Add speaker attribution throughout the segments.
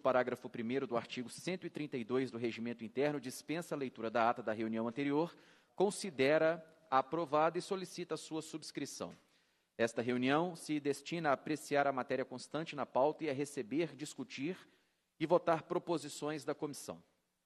Speaker 1: parágrafo 1º do artigo 132 do Regimento Interno, dispensa a leitura da ata da reunião anterior, considera aprovada e solicita a sua subscrição. Esta reunião se destina a apreciar a matéria constante na pauta e a receber, discutir e votar proposições da comissão.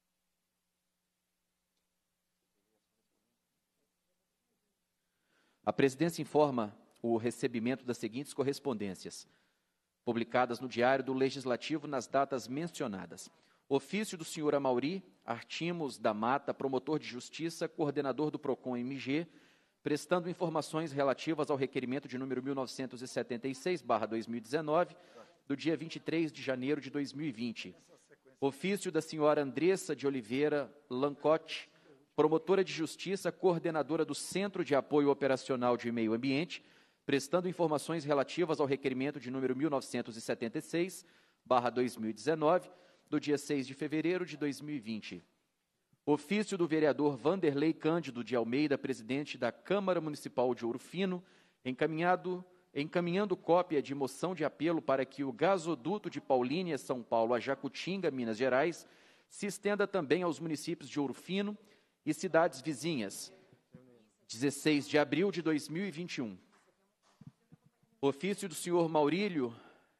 Speaker 1: A presidência informa o recebimento das seguintes correspondências, publicadas no Diário do Legislativo nas datas mencionadas. Ofício do senhor Amauri Artimos da Mata, promotor de justiça, coordenador do PROCON-MG, prestando informações relativas ao requerimento de número 1976/2019, do dia 23 de janeiro de 2020. Ofício da senhora Andressa de Oliveira Lancote, promotora de justiça, coordenadora do Centro de Apoio Operacional de Meio Ambiente, prestando informações relativas ao requerimento de número 1976/2019, do dia 6 de fevereiro de 2020. Ofício do vereador Vanderlei Cândido de Almeida, presidente da Câmara Municipal de Ouro Fino, encaminhando cópia de moção de apelo para que o gasoduto de Paulínia, São Paulo, a Jacutinga, Minas Gerais, se estenda também aos municípios de Ouro Fino e cidades vizinhas. 16 de abril de 2021. Ofício do senhor Maurílio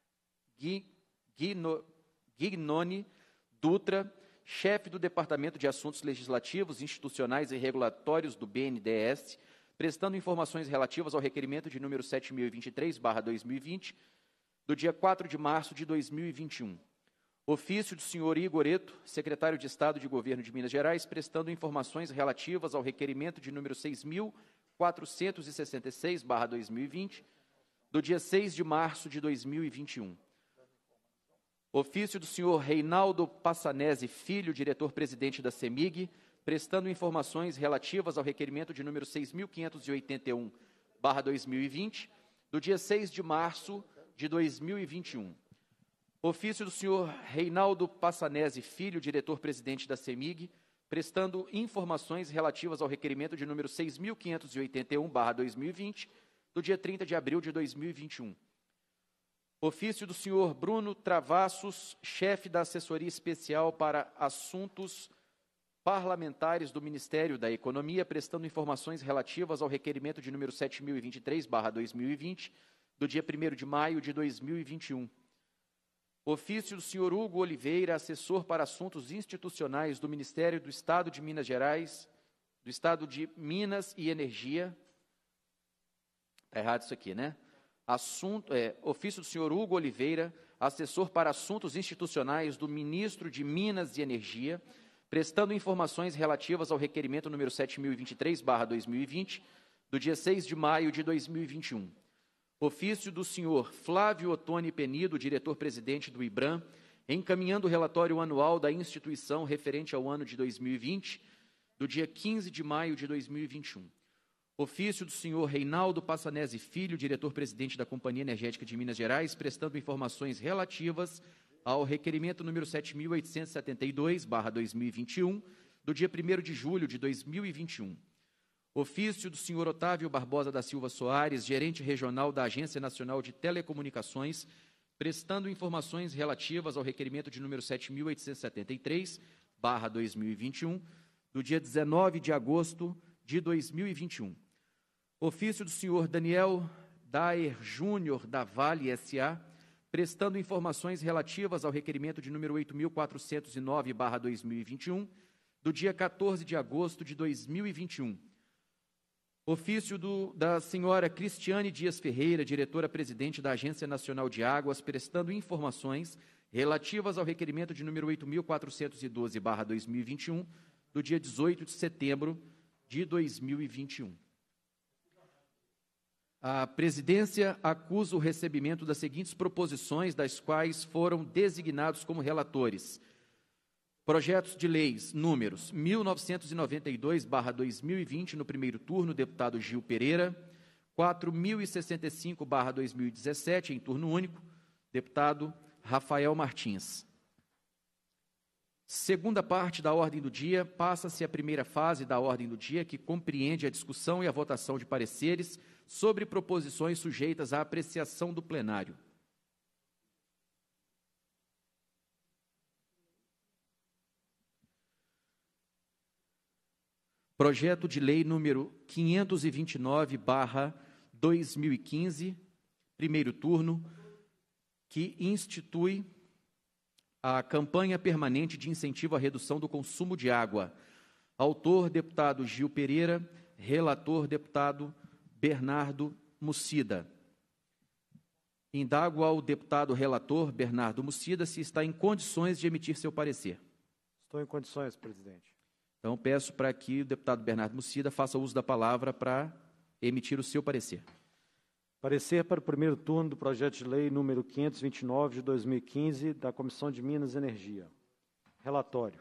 Speaker 1: Gignoni Dutra, chefe do Departamento de Assuntos Legislativos, Institucionais e Regulatórios do BNDES, prestando informações relativas ao requerimento de número 7023/2020, do dia 4 de março de 2021. Ofício do senhor Igor Eto, secretário de Estado de Governo de Minas Gerais, prestando informações relativas ao requerimento de número 6466/2020, do dia 6 de março de 2021. Ofício do senhor Reinaldo Passanese Filho, diretor-presidente da CEMIG, prestando informações relativas ao requerimento de número 6581/2020, do dia 6 de março de 2021. Ofício do senhor Reinaldo Passanese Filho, diretor-presidente da CEMIG, prestando informações relativas ao requerimento de número 6581/2020, do dia 30 de abril de 2021. Ofício do senhor Bruno Travassos, chefe da Assessoria Especial para Assuntos Parlamentares do Ministério da Economia, prestando informações relativas ao requerimento de número 7023/2020, do dia 1º de maio de 2021. Ofício do senhor Hugo Oliveira, assessor para assuntos institucionais do Ministério do Estado de Minas Gerais, do Estado de Minas e Energia. Está errado isso aqui, né? Ofício do senhor Hugo Oliveira, assessor para assuntos institucionais do Ministro de Minas e Energia, prestando informações relativas ao requerimento número 7023/2020, do dia 6 de maio de 2021. Ofício do senhor Flávio Ottoni Penido, diretor-presidente do IBRAM, encaminhando o relatório anual da instituição referente ao ano de 2020, do dia 15 de maio de 2021. Ofício do senhor Reinaldo Passanese Filho, diretor-presidente da Companhia Energética de Minas Gerais, prestando informações relativas ao requerimento número 7872/2021, do dia 1º de julho de 2021. Ofício do senhor Otávio Barbosa da Silva Soares, gerente regional da Agência Nacional de Telecomunicações, prestando informações relativas ao requerimento de número 7873/2021, do dia 19 de agosto de 2021. Ofício do senhor Daniel Daer Júnior, da Vale S.A., prestando informações relativas ao requerimento de número 8409/2021, do dia 14 de agosto de 2021. Ofício da senhora Cristiane Dias Ferreira, diretora-presidente da Agência Nacional de Águas, prestando informações relativas ao requerimento de número 8412/2021, do dia 18 de setembro de 2021. A presidência acusa o recebimento das seguintes proposições, das quais foram designados como relatores: projetos de leis números 1992/2020, no primeiro turno, deputado Gil Pereira; 4065/2017, em turno único, deputado Rafael Martins. Segunda parte da ordem do dia, passa-se a primeira fase da ordem do dia, que compreende a discussão e a votação de pareceres sobre proposições sujeitas à apreciação do plenário. Projeto de Lei número 529/2015, primeiro turno, que institui a campanha permanente de incentivo à redução do consumo de água. Autor, deputado Gil Pereira. Relator, deputado Bernardo Mucida. Indago ao deputado relator Bernardo Mucida se está em condições de emitir seu parecer.
Speaker 2: Estou em condições, presidente.
Speaker 1: Então, peço para que o deputado Bernardo Mucida faça uso da palavra para emitir o seu parecer.
Speaker 2: Parecer para o primeiro turno do projeto de lei número 529 de 2015, da Comissão de Minas e Energia. Relatório.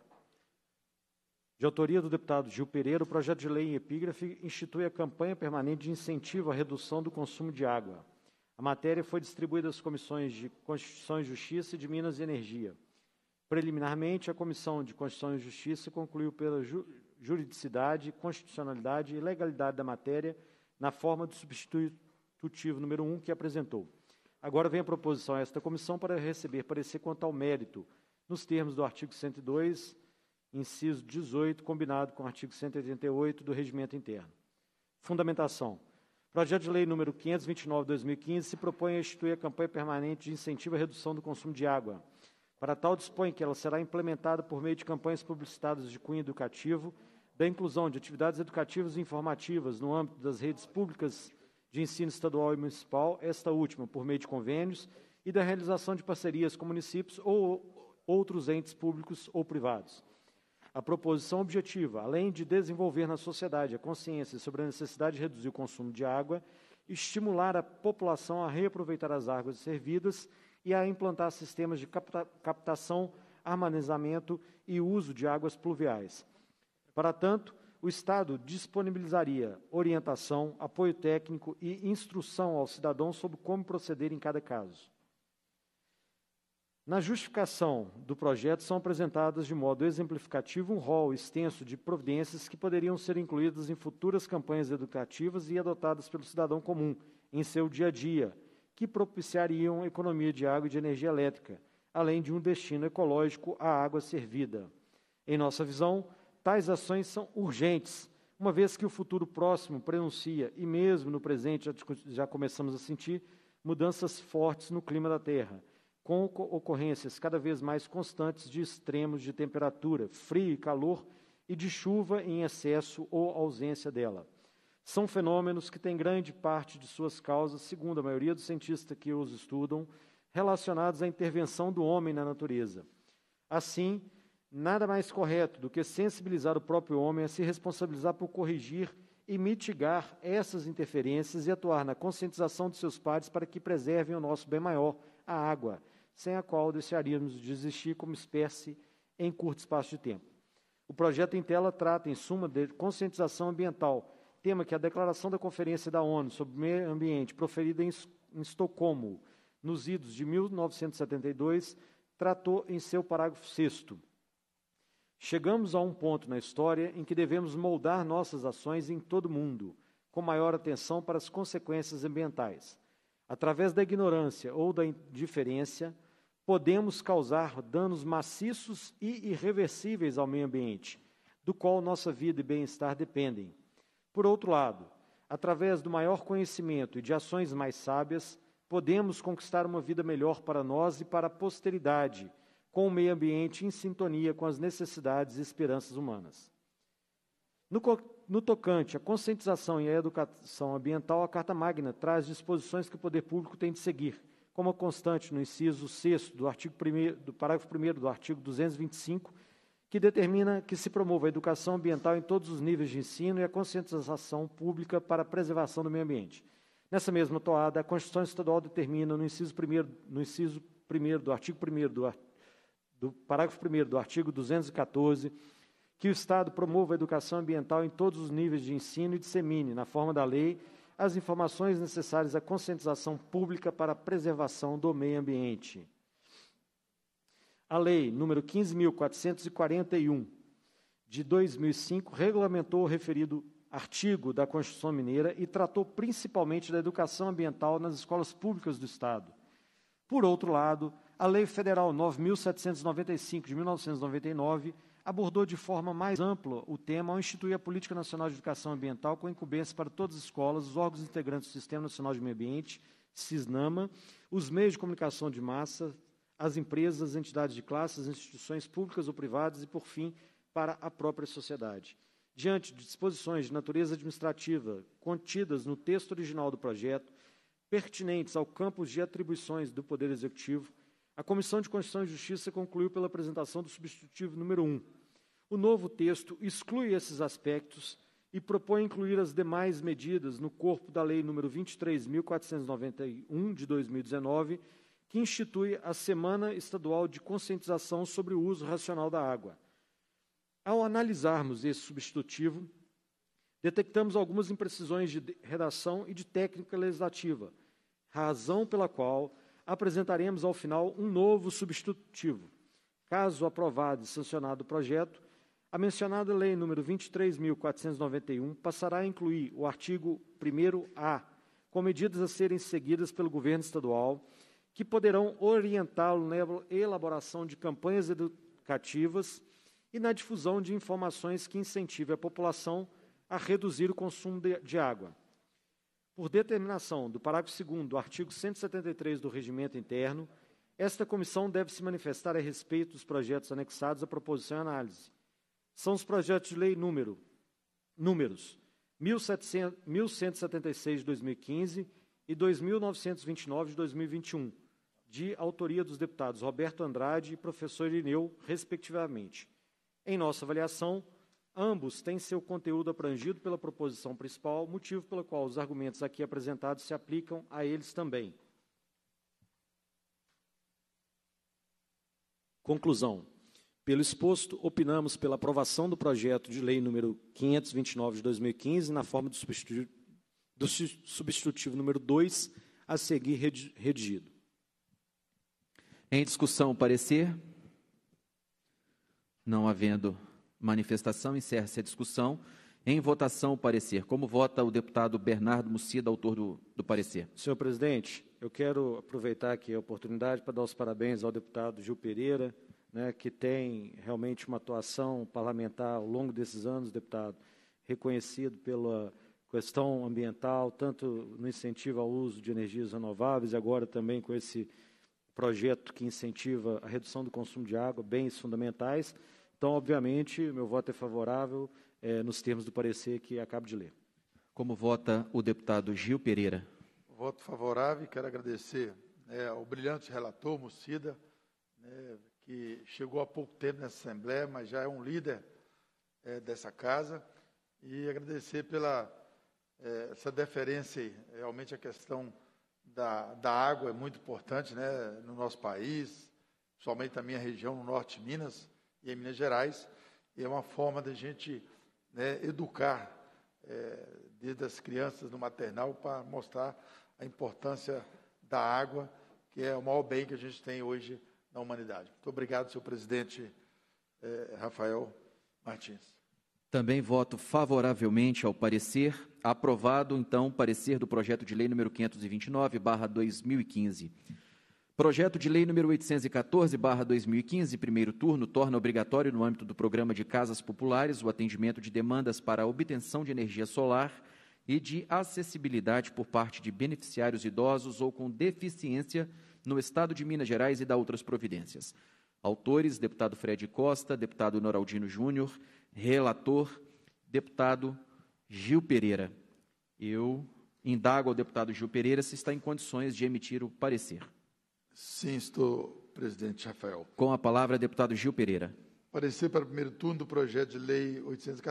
Speaker 2: De autoria do deputado Gil Pereira, o projeto de lei em epígrafe institui a campanha permanente de incentivo à redução do consumo de água. A matéria foi distribuída às comissões de Constituição e Justiça e de Minas e Energia. Preliminarmente, a Comissão de Constituição e Justiça concluiu pela juridicidade, constitucionalidade e legalidade da matéria na forma do substitutivo número 1 que apresentou. Agora vem a proposição a esta comissão para receber parecer quanto ao mérito, nos termos do artigo 102, inciso 18, combinado com o artigo 188 do Regimento Interno. Fundamentação. O projeto de lei número 529 de 2015 se propõe a instituir a campanha permanente de incentivo à redução do consumo de água. Para tal, dispõe que ela será implementada por meio de campanhas publicitadas de cunho educativo, da inclusão de atividades educativas e informativas no âmbito das redes públicas de ensino estadual e municipal, esta última por meio de convênios, e da realização de parcerias com municípios ou outros entes públicos ou privados. A proposição objetiva, além de desenvolver na sociedade a consciência sobre a necessidade de reduzir o consumo de água, estimular a população a reaproveitar as águas servidas e a implantar sistemas de captação, armazenamento e uso de águas pluviais. Para tanto, o Estado disponibilizaria orientação, apoio técnico e instrução ao cidadão sobre como proceder em cada caso. Na justificação do projeto são apresentadas de modo exemplificativo um rol extenso de providências que poderiam ser incluídas em futuras campanhas educativas e adotadas pelo cidadão comum em seu dia a dia, que propiciariam economia de água e de energia elétrica, além de um destino ecológico à água servida. Em nossa visão, tais ações são urgentes, uma vez que o futuro próximo prenuncia, e mesmo no presente já começamos a sentir, mudanças fortes no clima da Terra, com ocorrências cada vez mais constantes de extremos de temperatura, frio e calor, e de chuva em excesso ou ausência dela. São fenômenos que têm grande parte de suas causas, segundo a maioria dos cientistas que os estudam, relacionados à intervenção do homem na natureza. Assim, nada mais correto do que sensibilizar o próprio homem a se responsabilizar por corrigir e mitigar essas interferências e atuar na conscientização de seus pares para que preservem o nosso bem maior, a água, sem a qual deixaríamos de existir como espécie em curto espaço de tempo. O projeto em tela trata, em suma, de conscientização ambiental, tema que a Declaração da Conferência da ONU sobre o Meio Ambiente, proferida em Estocolmo, nos idos de 1972, tratou em seu parágrafo 6º. Chegamos a um ponto na história em que devemos moldar nossas ações em todo o mundo, com maior atenção para as consequências ambientais. Através da ignorância ou da indiferença, podemos causar danos maciços e irreversíveis ao meio ambiente, do qual nossa vida e bem-estar dependem. Por outro lado, através do maior conhecimento e de ações mais sábias, podemos conquistar uma vida melhor para nós e para a posteridade, com o meio ambiente em sintonia com as necessidades e esperanças humanas. No tocante à conscientização e à educação ambiental, a Carta Magna traz disposições que o poder público tem de seguir, como a constante no inciso 6º do parágrafo 1º do artigo 225, que determina que se promova a educação ambiental em todos os níveis de ensino e a conscientização pública para a preservação do meio ambiente. Nessa mesma toada, a Constituição Estadual determina, no inciso 1º do artigo 1º do parágrafo 1º do artigo 214, que o Estado promova a educação ambiental em todos os níveis de ensino e dissemine, na forma da lei, as informações necessárias à conscientização pública para a preservação do meio ambiente. A Lei número 15.441, de 2005, regulamentou o referido artigo da Constituição Mineira e tratou principalmente da educação ambiental nas escolas públicas do Estado. Por outro lado, a Lei Federal 9.795, de 1999, abordou de forma mais ampla o tema ao instituir a Política Nacional de Educação Ambiental com incumbência para todas as escolas, os órgãos integrantes do Sistema Nacional de Meio Ambiente, SISNAMA, os meios de comunicação de massa, as empresas, as entidades de classe, as instituições públicas ou privadas e, por fim, para a própria sociedade. Diante de disposições de natureza administrativa contidas no texto original do projeto, pertinentes ao campo de atribuições do Poder Executivo, a Comissão de Constituição e Justiça concluiu pela apresentação do substitutivo número 1. O novo texto exclui esses aspectos e propõe incluir as demais medidas no corpo da Lei nº 23.491, de 2019, que institui a Semana Estadual de Conscientização sobre o Uso Racional da Água. Ao analisarmos esse substitutivo, detectamos algumas imprecisões de redação e de técnica legislativa, razão pela qual apresentaremos ao final um novo substitutivo. Caso aprovado e sancionado o projeto, a mencionada Lei nº 23.491 passará a incluir o artigo 1º-A, com medidas a serem seguidas pelo governo estadual, que poderão orientá-lo na elaboração de campanhas educativas e na difusão de informações que incentivem a população a reduzir o consumo de água. Por determinação do parágrafo 2º do artigo 173 do Regimento Interno, esta comissão deve se manifestar a respeito dos projetos anexados à proposição e análise. São os projetos de lei números 1176 de 2015 e 2929 de 2021, de autoria dos deputados Roberto Andrade e professor Irineu, respectivamente. Em nossa avaliação, ambos têm seu conteúdo abrangido pela proposição principal, motivo pelo qual os argumentos aqui apresentados se aplicam a eles também. Conclusão. Pelo exposto, opinamos pela aprovação do projeto de lei número 529 de 2015, na forma do substitutivo número 2, a seguir redigido.
Speaker 1: Em discussão, o parecer. Não havendo manifestação, encerra-se a discussão. Em votação, o parecer. Como vota o deputado Bernardo Mucida, autor do parecer?
Speaker 2: Senhor presidente, eu quero aproveitar aqui a oportunidade para dar os parabéns ao deputado Gil Pereira, que tem realmente uma atuação parlamentar ao longo desses anos, deputado, reconhecido pela questão ambiental, tanto no incentivo ao uso de energias renováveis, e agora também com esse projeto que incentiva a redução do consumo de água, bens fundamentais. Então, obviamente, meu voto é favorável nos termos do parecer que acabo de ler.
Speaker 1: Como vota o deputado Gil Pereira?
Speaker 3: Voto favorável e quero agradecer ao brilhante relator, Mucida, que chegou há pouco tempo nessa Assembleia, mas já é um líder dessa casa, e agradecer pela essa deferência. Realmente a questão da água é muito importante, no nosso país, principalmente na minha região, no norte de Minas e em Minas Gerais, e é uma forma da gente educar desde as crianças no maternal para mostrar a importância da água, que é o maior bem que a gente tem hoje na humanidade. Muito obrigado, senhor presidente Rafael Martins.
Speaker 1: Também voto favoravelmente ao parecer. Aprovado, então, o parecer do projeto de lei número 529/2015. Projeto de lei número 814/2015, primeiro turno, torna obrigatório no âmbito do programa de casas populares o atendimento de demandas para a obtenção de energia solar e de acessibilidade por parte de beneficiários idosos ou com deficiência no Estado de Minas Gerais e da outras providências. Autores, deputado Fred Costa, deputado Noraldino Júnior, relator, deputado Gil Pereira. Eu indago ao deputado Gil Pereira se está em condições de emitir o parecer.
Speaker 3: Sim, estou, presidente Rafael.
Speaker 1: Com a palavra, deputado Gil Pereira.
Speaker 3: Parecer para o primeiro turno do projeto de lei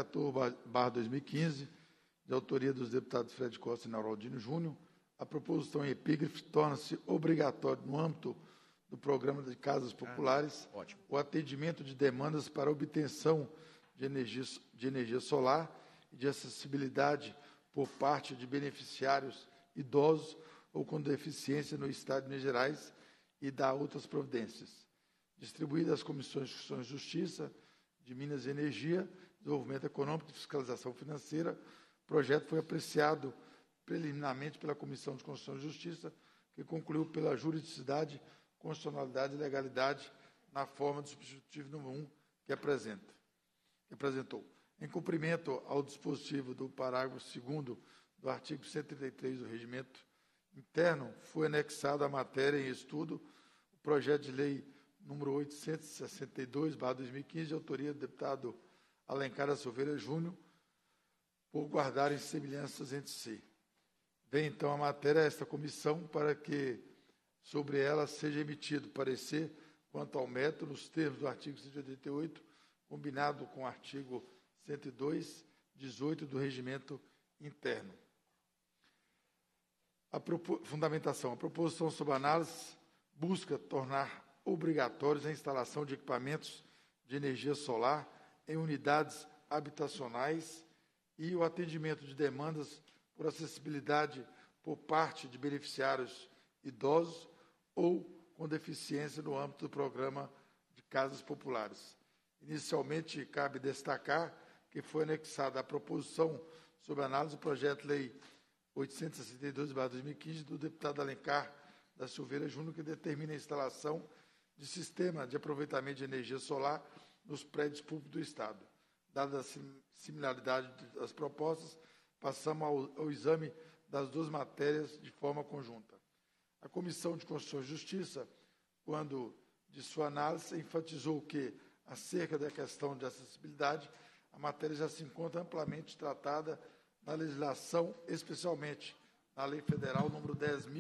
Speaker 3: 814/2015, de autoria dos deputados Fred Costa e Noraldino Júnior. A proposição em epígrafe torna-se obrigatório, no âmbito do programa de casas populares, o atendimento de demandas para obtenção de energia solar e de acessibilidade por parte de beneficiários idosos ou com deficiência no Estado de Minas Gerais e da outras providências. Distribuída às comissões de Constituição e Justiça, de Minas e Energia, Desenvolvimento Econômico e Fiscalização Financeira, o projeto foi apreciado preliminarmente pela Comissão de Constituição e Justiça, que concluiu pela juridicidade, constitucionalidade e legalidade na forma do substitutivo número 1 que apresenta. que apresentou. Em cumprimento ao dispositivo do parágrafo 2º do artigo 133 do Regimento Interno, foi anexado à matéria em estudo o projeto de lei número 862/2015, de autoria do deputado Alencar da Silveira Júnior, por guardarem semelhanças entre si. Vem, então, a matéria a esta comissão para que sobre ela seja emitido parecer quanto ao método, nos termos do artigo 188, combinado com o artigo 102/18 do Regimento Interno. Fundamentação. A proposição sob análise busca tornar obrigatórios a instalação de equipamentos de energia solar em unidades habitacionais e o atendimento de demandas por acessibilidade por parte de beneficiários idosos ou com deficiência no âmbito do programa de casas populares. Inicialmente, cabe destacar que foi anexada à proposição sob análise o projeto de lei 862/2015 do deputado Alencar da Silveira Júnior, que determina a instalação de sistema de aproveitamento de energia solar nos prédios públicos do Estado. Dada a similaridade das propostas, passamos ao exame das duas matérias de forma conjunta. A Comissão de Constituição e Justiça, quando de sua análise, enfatizou que, acerca da questão de acessibilidade, a matéria já se encontra amplamente tratada na legislação, especialmente na Lei Federal número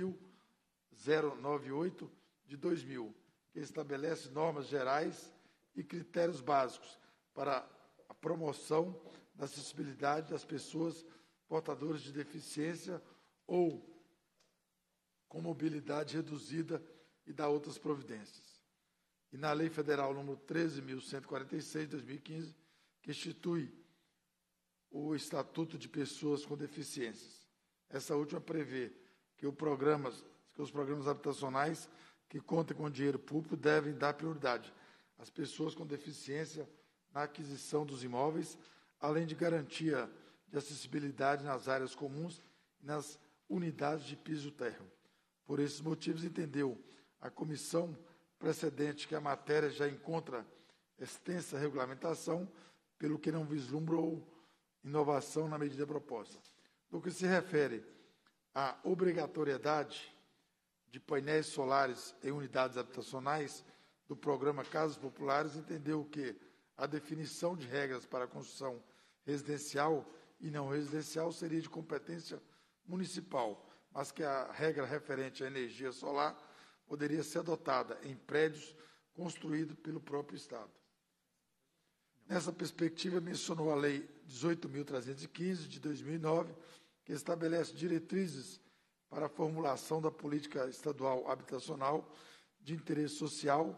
Speaker 3: 10.098, de 2000, que estabelece normas gerais e critérios básicos para a promoção da acessibilidade das pessoas portadoras de deficiência ou com mobilidade reduzida e da outras providências. E na Lei Federal número 13.146, de 2015, que institui o Estatuto de Pessoas com Deficiências. Essa última prevê que os programas habitacionais que contem com dinheiro público devem dar prioridade às pessoas com deficiência na aquisição dos imóveis, além de garantia de acessibilidade nas áreas comuns e nas unidades de piso térreo. Por esses motivos, entendeu a comissão precedente que a matéria já encontra extensa regulamentação, pelo que não vislumbrou inovação na medida proposta. No que se refere à obrigatoriedade de painéis solares em unidades habitacionais do programa Casas Populares, entendeu que a definição de regras para a construção residencial e não residencial seria de competência municipal, mas que a regra referente à energia solar poderia ser adotada em prédios construídos pelo próprio Estado. Nessa perspectiva, mencionou a Lei 18.315, de 2009, que estabelece diretrizes para a formulação da política estadual habitacional de interesse social,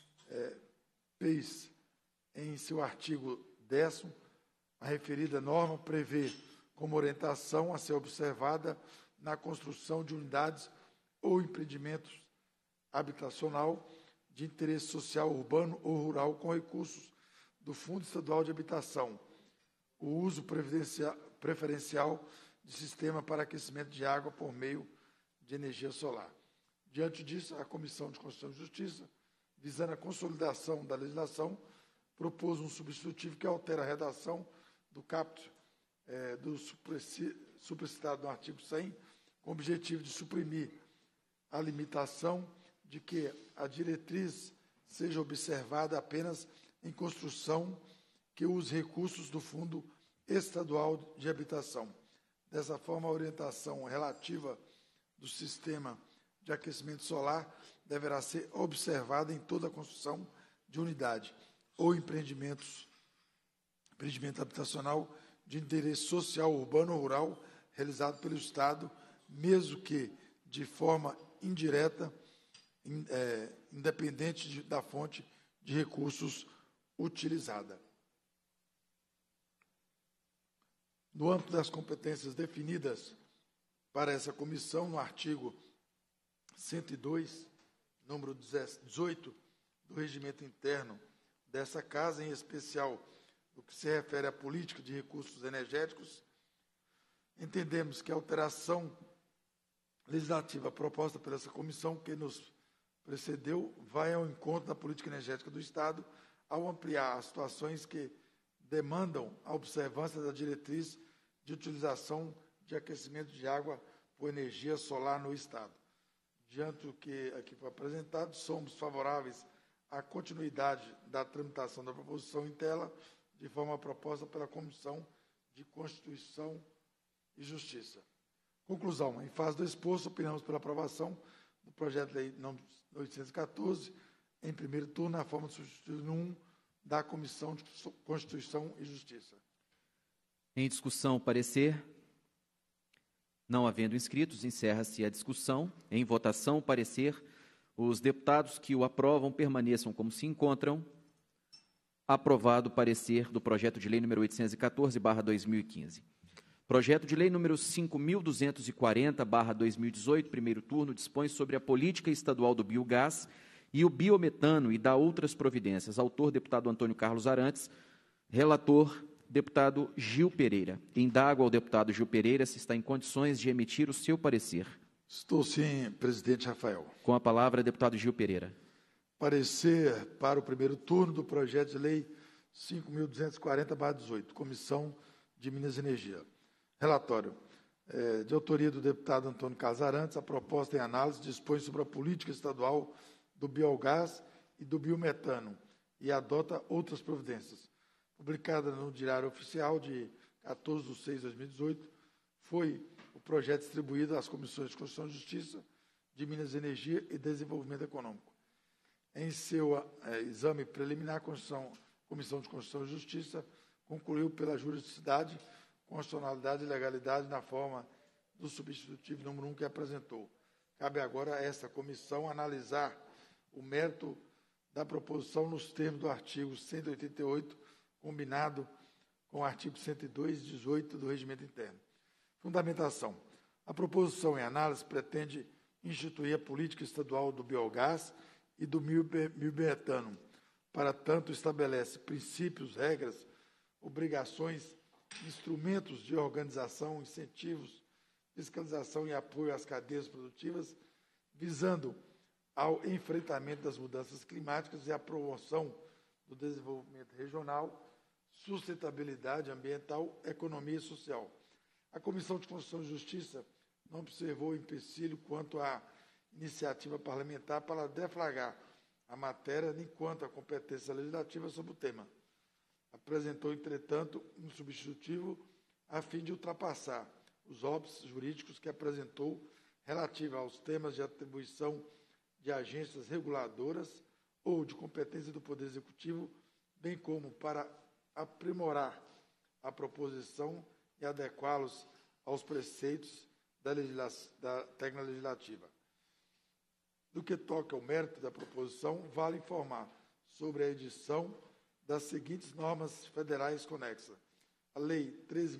Speaker 3: PEIS. Em seu artigo 10º, a referida norma prevê como orientação a ser observada na construção de unidades ou empreendimentos habitacional de interesse social urbano ou rural com recursos do Fundo Estadual de Habitação, o uso preferencial de sistema para aquecimento de água por meio de energia solar. Diante disso, a Comissão de Constituição e Justiça, visando a consolidação da legislação, propôs um substitutivo que altera a redação do caput do supracitado no artigo 100, com o objetivo de suprimir a limitação de que a diretriz seja observada apenas em construção que use recursos do Fundo Estadual de Habitação. Dessa forma, a orientação relativa do sistema de aquecimento solar deverá ser observada em toda a construção de unidade ou empreendimento habitacional de interesse social, urbano ou rural, realizado pelo Estado, mesmo que de forma indireta, independente da fonte de recursos utilizada. No âmbito das competências definidas para essa comissão, no artigo 102, número 18, do Regimento Interno dessa Casa, em especial no que se refere à política de recursos energéticos, entendemos que a alteração legislativa proposta por essa comissão que nos precedeu vai ao encontro da política energética do Estado, ao ampliar as situações que demandam a observância da diretriz de utilização de aquecimento de água por energia solar no Estado. Diante do que aqui foi apresentado, somos favoráveis à continuidade da tramitação da proposição em tela, de forma proposta pela Comissão de Constituição e Justiça. Conclusão. Em fase do exposto, opinamos pela aprovação do projeto de lei número 814, em primeiro turno, na forma de substituto 1 da Comissão de Constituição e Justiça.
Speaker 1: Em discussão, parecer. Não havendo inscritos, encerra-se a discussão. Em votação, o parecer. Os deputados que o aprovam permaneçam como se encontram. Aprovado o parecer do projeto de lei número 814/2015. Projeto de lei número 5.240/2018, primeiro turno, dispõe sobre a política estadual do biogás e o biometano e dá outras providências. Autor, deputado Antônio Carlos Arantes. Relator, deputado Gil Pereira. Indago ao deputado Gil Pereira se está em condições de emitir o seu parecer.
Speaker 3: Estou sim, presidente Rafael.
Speaker 1: Com a palavra, deputado Gil Pereira.
Speaker 3: Parecer para o primeiro turno do projeto de lei 5.240/18, Comissão de Minas e Energia. Relatório. De autoria do deputado Antônio Carlos Arantes, a proposta em análise dispõe sobre a política estadual do biogás e do biometano e adota outras providências. Publicada no Diário Oficial de 14/6/2018, foi o projeto distribuído às Comissões de Constituição e Justiça, de Minas e Energia e Desenvolvimento Econômico. Em seu exame preliminar, a Comissão de Constituição e Justiça concluiu pela juridicidade, constitucionalidade e legalidade na forma do substitutivo número 1 que apresentou. Cabe agora a esta comissão analisar o mérito da proposição nos termos do artigo 188, combinado com o artigo 102 e 18 do Regimento Interno. Fundamentação. A proposição em análise pretende instituir a política estadual do biogás e do biometano. Para tanto, estabelece princípios, regras, obrigações, instrumentos de organização, incentivos, fiscalização e apoio às cadeias produtivas, visando ao enfrentamento das mudanças climáticas e à promoção do desenvolvimento regional, sustentabilidade ambiental, economia e social. A Comissão de Constituição e Justiça não observou empecilho quanto à iniciativa parlamentar para deflagrar a matéria, nem quanto à competência legislativa sobre o tema. Apresentou, entretanto, um substitutivo a fim de ultrapassar os óbices jurídicos que apresentou relativo aos temas de atribuição de agências reguladoras ou de competência do Poder Executivo, bem como para aprimorar a proposição e adequá-los aos preceitos da técnica legislativa. Do que toca ao mérito da proposição, vale informar sobre a edição das seguintes normas federais conexas. A Lei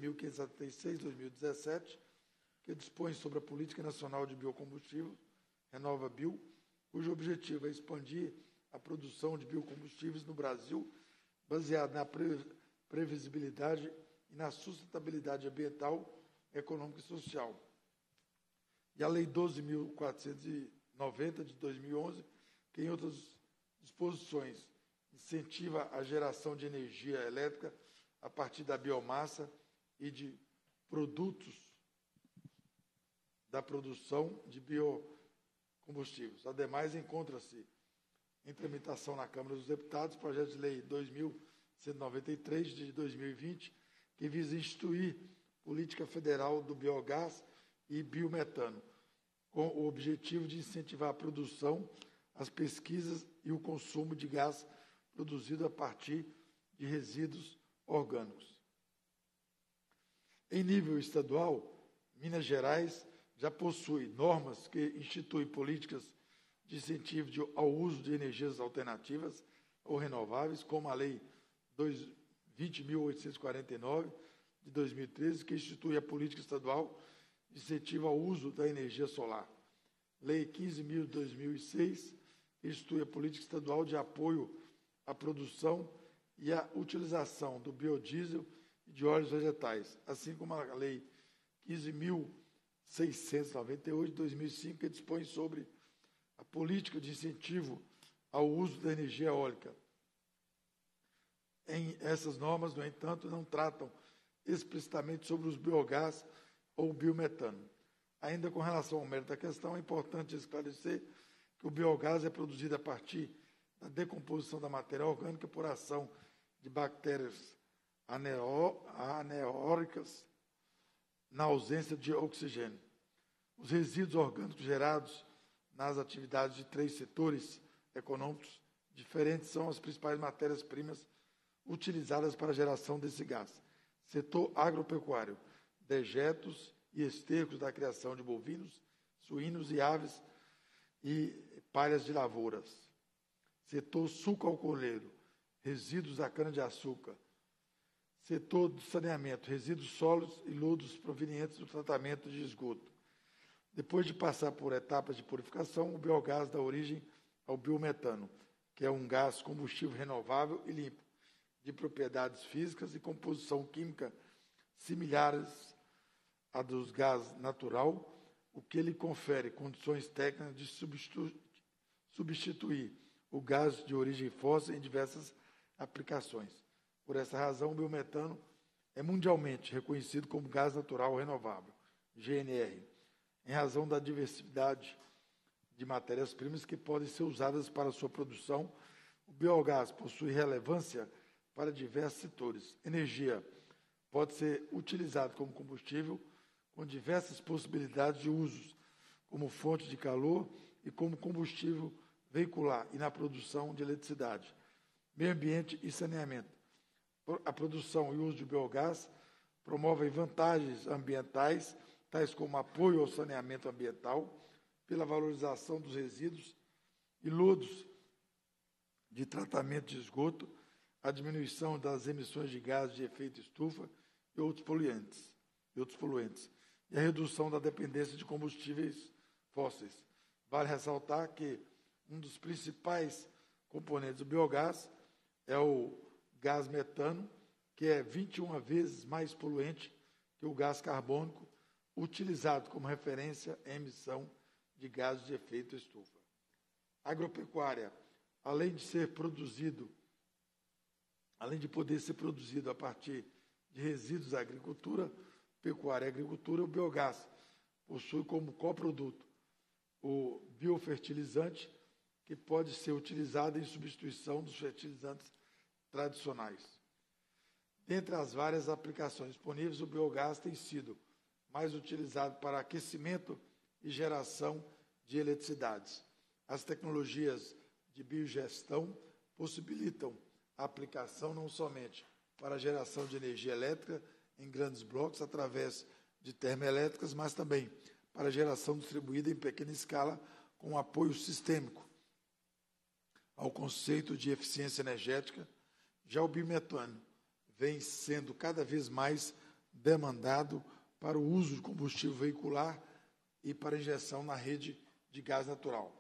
Speaker 3: 13.576/2017, que dispõe sobre a Política Nacional de Biocombustível, RenovaBio, cujo objetivo é expandir a produção de biocombustíveis no Brasil, baseado na previsibilidade e na sustentabilidade ambiental, econômica e social. E a Lei 12.490, de 2011, que, em outras disposições, incentiva a geração de energia elétrica a partir da biomassa e de produtos da produção de biocombustíveis. Ademais, encontra-se em tramitação na Câmara dos Deputados o projeto de lei 2.193, de 2020, que visa instituir política federal do biogás e biometano, com o objetivo de incentivar a produção, as pesquisas e o consumo de gás produzido a partir de resíduos orgânicos. Em nível estadual, Minas Gerais já possui normas que instituem políticas de incentivo ao uso de energias alternativas ou renováveis, como a Lei 20.849, de 2013, que institui a política estadual de incentivo ao uso da energia solar. Lei 15.000, de 2006, que institui a política estadual de apoio à produção e à utilização do biodiesel e de óleos vegetais, assim como a Lei 15.698, de 2005, que dispõe sobre a política de incentivo ao uso da energia eólica. Essas normas, no entanto, não tratam explicitamente sobre os biogás ou biometano. Ainda com relação ao mérito da questão, é importante esclarecer que o biogás é produzido a partir da decomposição da matéria orgânica por ação de bactérias anaeróbicas na ausência de oxigênio. Os resíduos orgânicos gerados nas atividades de 3 setores econômicos diferentes são as principais matérias-primas utilizadas para a geração desse gás. Setor agropecuário, dejetos e estercos da criação de bovinos, suínos e aves e palhas de lavouras. Setor sucroalcooleiro, resíduos da cana-de-açúcar. Setor do saneamento, resíduos sólidos e lodos provenientes do tratamento de esgoto. Depois de passar por etapas de purificação, o biogás dá origem ao biometano, que é um gás combustível renovável e limpo, de propriedades físicas e composição química similares à dos gás natural, o que lhe confere condições técnicas de substituir o gás de origem fóssil em diversas aplicações. Por essa razão, o biometano é mundialmente reconhecido como gás natural renovável, GNR, em razão da diversidade de matérias-primas que podem ser usadas para sua produção. O biogás possui relevância para diversos setores. Energia pode ser utilizado como combustível com diversas possibilidades de usos, como fonte de calor e como combustível veicular e na produção de eletricidade. Meio ambiente e saneamento. A produção e o uso de biogás promovem vantagens ambientais, tais como apoio ao saneamento ambiental, pela valorização dos resíduos e lodos de tratamento de esgoto, a diminuição das emissões de gases de efeito estufa e outros poluentes, e a redução da dependência de combustíveis fósseis. Vale ressaltar que um dos principais componentes do biogás é o gás metano, que é 21 vezes mais poluente que o gás carbônico, utilizado como referência à emissão de gases de efeito estufa. Agropecuária, além de poder ser produzido a partir de resíduos da agricultura, pecuária e agricultura, o biogás possui como coproduto o biofertilizante, que pode ser utilizado em substituição dos fertilizantes tradicionais. Dentre as várias aplicações disponíveis, o biogás tem sido mais utilizado para aquecimento e geração de eletricidade. As tecnologias de biogestão possibilitam a aplicação não somente para a geração de energia elétrica em grandes blocos através de termoelétricas, mas também para a geração distribuída em pequena escala com apoio sistêmico ao conceito de eficiência energética. Já o biometano vem sendo cada vez mais demandado para o uso de combustível veicular e para injeção na rede de gás natural.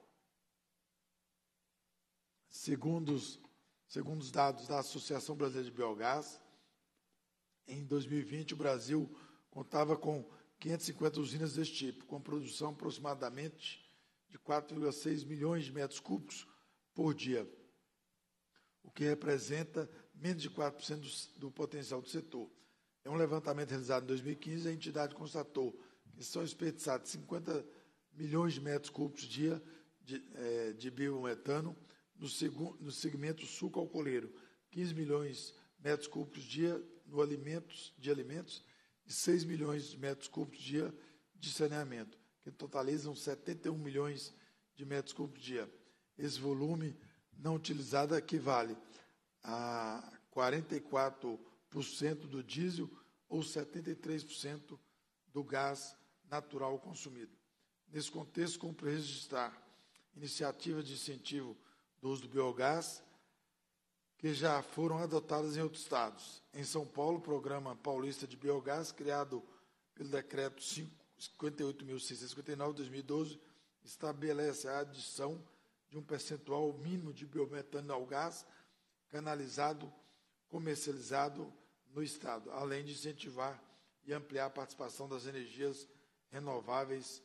Speaker 3: Segundo os dados da Associação Brasileira de Biogás, em 2020 o Brasil contava com 550 usinas desse tipo, com produção aproximadamente de 4,6 milhões de metros cúbicos por dia, o que representa menos de 4% do potencial do setor. Em um levantamento realizado em 2015, a entidade constatou que são desperdiçados 50 milhões de metros cúbicos dia de biometano no segmento sucroalcooleiro, 15 milhões de metros cúbicos dia de alimentos e 6 milhões de metros cúbicos dia de saneamento, que totalizam 71 milhões de metros cúbicos dia. Esse volume não utilizado equivale a 44% do diesel ou 73% do gás natural consumido. Nesse contexto, cumpre registrar iniciativas de incentivo do uso do biogás que já foram adotadas em outros estados. Em São Paulo, o Programa Paulista de Biogás, criado pelo Decreto 58.659 de 2012, estabelece a adição de um percentual mínimo de biometano ao gás canalizado, comercializado no Estado, além de incentivar e ampliar a participação das energias renováveis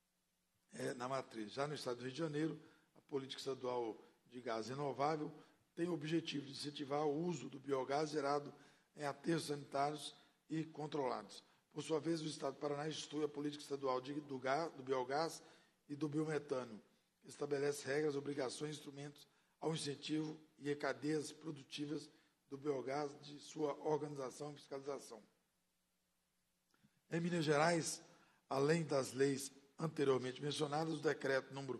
Speaker 3: na matriz. Já no Estado do Rio de Janeiro, a política estadual de gás renovável tem o objetivo de incentivar o uso do biogás gerado em aterros sanitários e controlados. Por sua vez, o Estado do Paraná institui a política estadual do biogás e do biometano, que estabelece regras, obrigações e instrumentos ao incentivo e cadeias produtivas do biogás, de sua organização e fiscalização. Em Minas Gerais, além das leis anteriormente mencionadas, o decreto número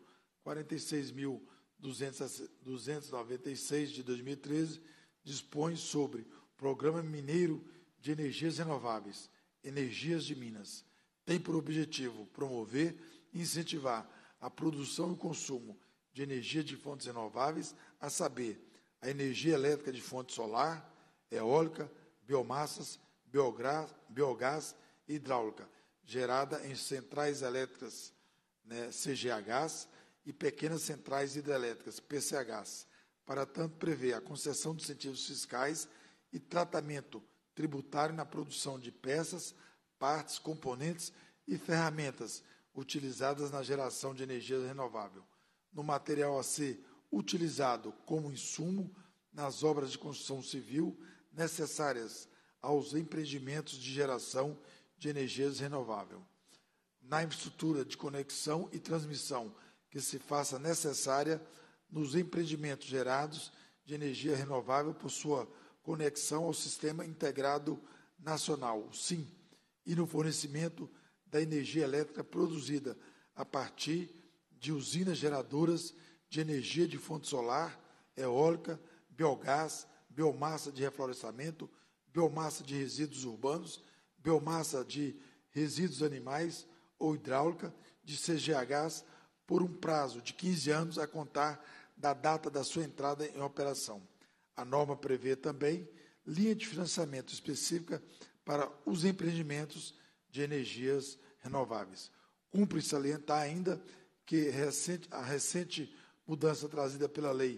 Speaker 3: 46.296 de 2013 dispõe sobre o Programa Mineiro de Energias Renováveis, Energias de Minas. Tem por objetivo promover e incentivar a produção e o consumo de energia de fontes renováveis, a saber, a energia elétrica de fonte solar, eólica, biomassas, biogás e hidráulica, gerada em centrais elétricas, CGHs, e pequenas centrais hidrelétricas, PCHs. Para tanto, prevê a concessão de incentivos fiscais e tratamento tributário na produção de peças, partes, componentes e ferramentas utilizadas na geração de energia renovável, no material a ser utilizado como insumo nas obras de construção civil necessárias aos empreendimentos de geração de energias renováveis, na infraestrutura de conexão e transmissão que se faça necessária nos empreendimentos gerados de energia renovável por sua conexão ao Sistema Integrado Nacional, o SIM, e no fornecimento da energia elétrica produzida a partir de usinas geradoras de energia de fonte solar, eólica, biogás, biomassa de reflorestamento, biomassa de resíduos urbanos, biomassa de resíduos animais ou hidráulica, de CGHs, por um prazo de 15 anos a contar da data da sua entrada em operação. A norma prevê também linha de financiamento específica para os empreendimentos de energias renováveis. Cumpre salientar ainda que a recente mudança trazida pela Lei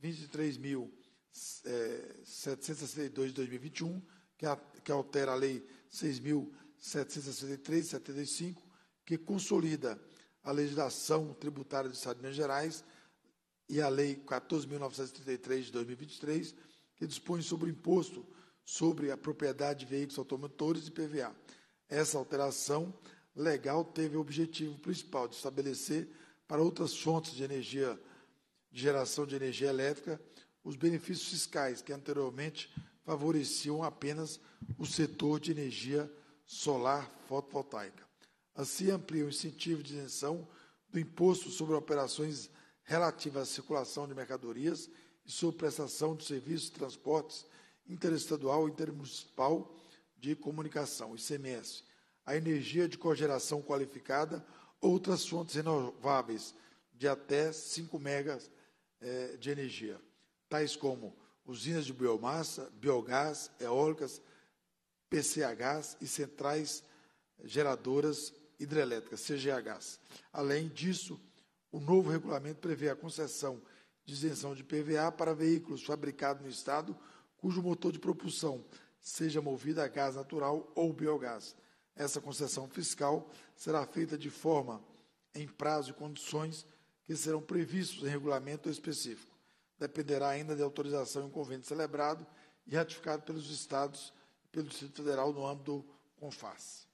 Speaker 3: 23.762 de 2021, que altera a Lei 6.763 de 75, que consolida a legislação tributária do Estado de Minas Gerais, e a Lei 14.933 de 2023, que dispõe sobre o imposto sobre a propriedade de veículos automotores e PVA. Essa alteração legal teve o objetivo principal de estabelecer para outras fontes de energia, de geração de energia elétrica, os benefícios fiscais que anteriormente favoreciam apenas o setor de energia solar fotovoltaica. Assim, amplia o incentivo de isenção do imposto sobre operações relativas à circulação de mercadorias e sobre prestação de serviços de transportes interestadual e intermunicipal de comunicação, ICMS, a energia de cogeração qualificada, outras fontes renováveis de até 5 megas de energia, tais como usinas de biomassa, biogás, eólicas, PCHs e centrais geradoras hidrelétricas, CGHs. Além disso, o novo regulamento prevê a concessão de isenção de PVA para veículos fabricados no Estado cujo motor de propulsão seja movido a gás natural ou biogás. Essa concessão fiscal será feita de forma em prazo e condições que serão previstos em regulamento específico. Dependerá ainda de autorização em convênio celebrado e ratificado pelos Estados e pelo Distrito Federal no âmbito do CONFAS.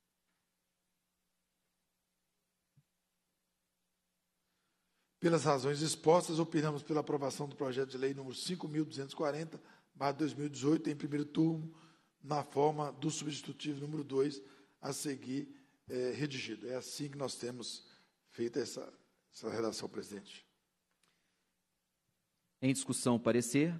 Speaker 3: Pelas razões expostas, opinamos pela aprovação do projeto de lei número 5.240/2018, em primeiro turno, na forma do substitutivo número 2, a seguir redigido. É assim que nós temos feito essa redação, presidente.
Speaker 1: Em discussão, parecer.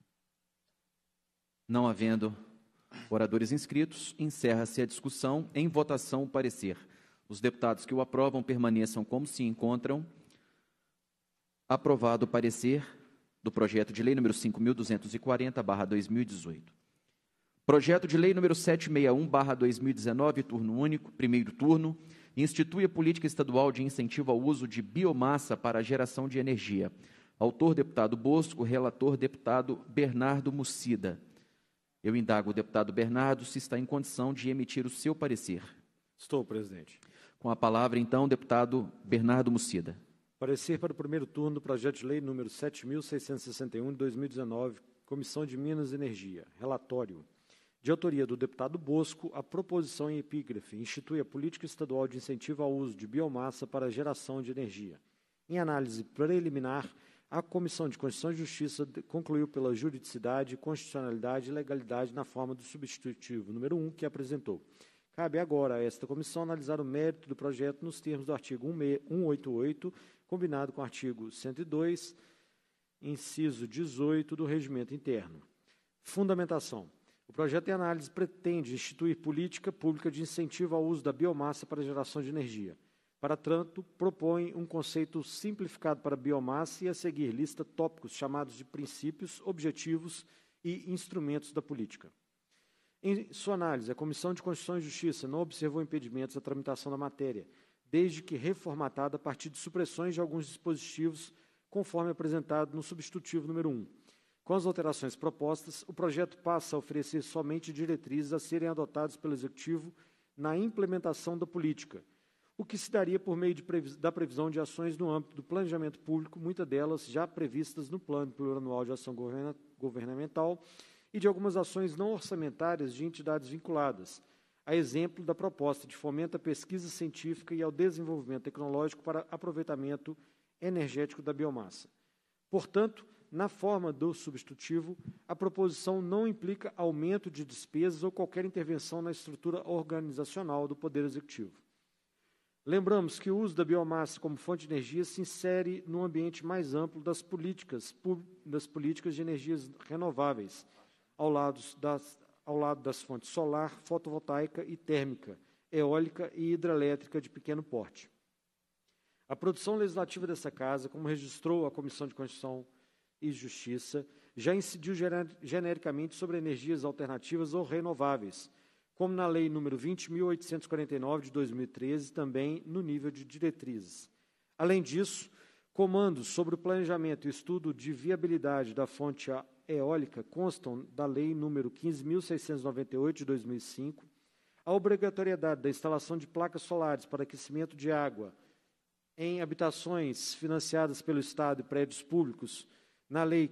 Speaker 1: Não havendo oradores inscritos, encerra-se a discussão. Em votação, o parecer. Os deputados que o aprovam permaneçam como se encontram. Aprovado o parecer do projeto de lei número 5.240/2018. Projeto de lei número 761/2019, turno único, primeiro turno, institui a política estadual de incentivo ao uso de biomassa para a geração de energia. Autor, deputado Bosco, relator, deputado Bernardo Mucida. Eu indago o deputado Bernardo se está em condição de emitir o seu parecer.
Speaker 2: Estou, presidente.
Speaker 1: Com a palavra, então, deputado Bernardo Mucida.
Speaker 2: Parecer para o primeiro turno do projeto de lei número 7.661, de 2019, Comissão de Minas e Energia. Relatório. De autoria do deputado Bosco, a proposição em epígrafe institui a política estadual de incentivo ao uso de biomassa para a geração de energia. Em análise preliminar, a Comissão de Constituição e Justiça concluiu pela juridicidade, constitucionalidade e legalidade na forma do substitutivo número 1 que apresentou. Cabe agora a esta comissão analisar o mérito do projeto nos termos do artigo 188, combinado com o artigo 102, inciso 18 do Regimento Interno. Fundamentação. O projeto em análise pretende instituir política pública de incentivo ao uso da biomassa para a geração de energia. Para tanto, propõe um conceito simplificado para a biomassa e, a seguir, lista tópicos chamados de princípios, objetivos e instrumentos da política. Em sua análise, a Comissão de Constituição e Justiça não observou impedimentos à tramitação da matéria, desde que reformatada a partir de supressões de alguns dispositivos, conforme apresentado no substitutivo número 1. Com as alterações propostas, o projeto passa a oferecer somente diretrizes a serem adotadas pelo Executivo na implementação da política, o que se daria por meio da previsão de ações no âmbito do planejamento público, muitas delas já previstas no Plano Plurianual de Ação Governamental e de algumas ações não orçamentárias de entidades vinculadas, a exemplo da proposta de fomento à pesquisa científica e ao desenvolvimento tecnológico para aproveitamento energético da biomassa. Portanto, na forma do substitutivo, a proposição não implica aumento de despesas ou qualquer intervenção na estrutura organizacional do Poder Executivo. Lembramos que o uso da biomassa como fonte de energia se insere no ambiente mais amplo das políticas de energias renováveis, ao lado das fontes solar, fotovoltaica e térmica, eólica e hidrelétrica de pequeno porte. A produção legislativa dessa Casa, como registrou a Comissão de Constituição e Justiça, já incidiu genericamente sobre energias alternativas ou renováveis, como na Lei nº 20.849, de 2013, também no nível de diretrizes. Além disso, comandos sobre o planejamento e estudo de viabilidade da fonte eólica constam da Lei nº 15.698, de 2005, a obrigatoriedade da instalação de placas solares para aquecimento de água em habitações financiadas pelo Estado e prédios públicos, na Lei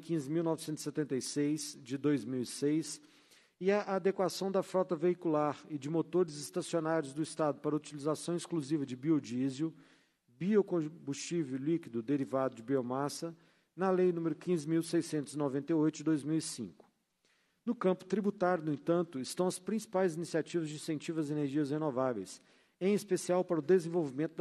Speaker 2: 15.976, de 2006, e a adequação da frota veicular e de motores estacionários do Estado para utilização exclusiva de biodiesel, biocombustível líquido derivado de biomassa, na Lei nº 15.698, de 2005. No campo tributário, no entanto, estão as principais iniciativas de incentivo às energias renováveis, em especial para o desenvolvimento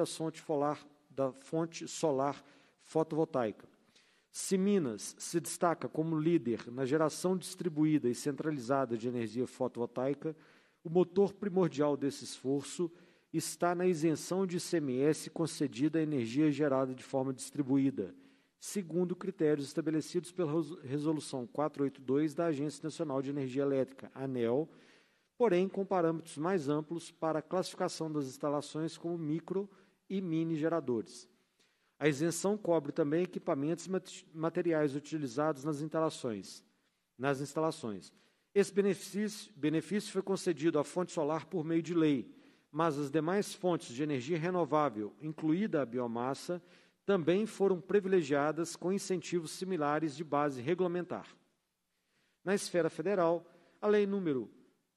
Speaker 2: da fonte solar fotovoltaica. Se Minas se destaca como líder na geração distribuída e centralizada de energia fotovoltaica, o motor primordial desse esforço está na isenção de ICMS concedida à energia gerada de forma distribuída, segundo critérios estabelecidos pela Resolução 482 da Agência Nacional de Energia Elétrica, ANEEL, porém com parâmetros mais amplos para a classificação das instalações como micro e mini geradores. A isenção cobre também equipamentos e materiais utilizados nas instalações. Esse benefício foi concedido à fonte solar por meio de lei, mas as demais fontes de energia renovável, incluída a biomassa, também foram privilegiadas com incentivos similares de base regulamentar. Na esfera federal, a Lei nº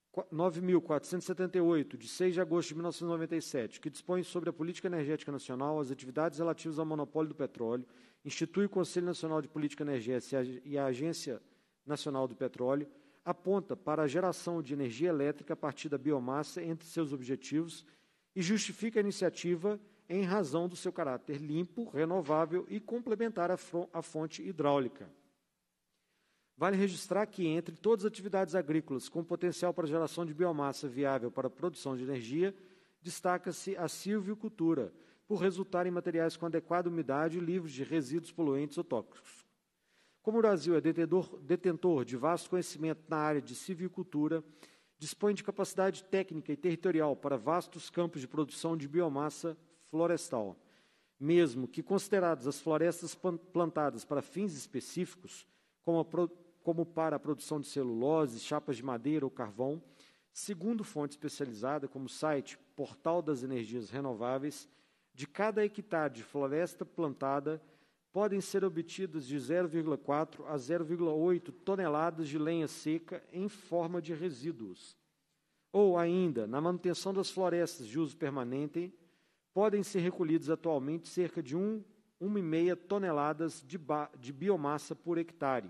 Speaker 2: 9.478, de 6 de agosto de 1997, que dispõe sobre a política energética nacional, as atividades relativas ao monopólio do petróleo, institui o Conselho Nacional de Política Energética e a Agência Nacional do Petróleo, aponta para a geração de energia elétrica a partir da biomassa entre seus objetivos e justifica a iniciativa em razão do seu caráter limpo, renovável e complementar à fonte hidráulica. Vale registrar que, entre todas as atividades agrícolas com potencial para geração de biomassa viável para a produção de energia, destaca-se a silvicultura, por resultar em materiais com adequada umidade e livres de resíduos poluentes ou tóxicos. Como o Brasil é detentor de vasto conhecimento na área de silvicultura, dispõe de capacidade técnica e territorial para vastos campos de produção de biomassa florestal, mesmo que consideradas as florestas plantadas para fins específicos, como para a produção de celulose, chapas de madeira ou carvão, segundo fonte especializada como o site Portal das Energias Renováveis, de cada hectare de floresta plantada podem ser obtidas de 0,4 a 0,8 toneladas de lenha seca em forma de resíduos. Ou ainda, na manutenção das florestas de uso permanente, podem ser recolhidos atualmente cerca de 1,5 toneladas de biomassa por hectare.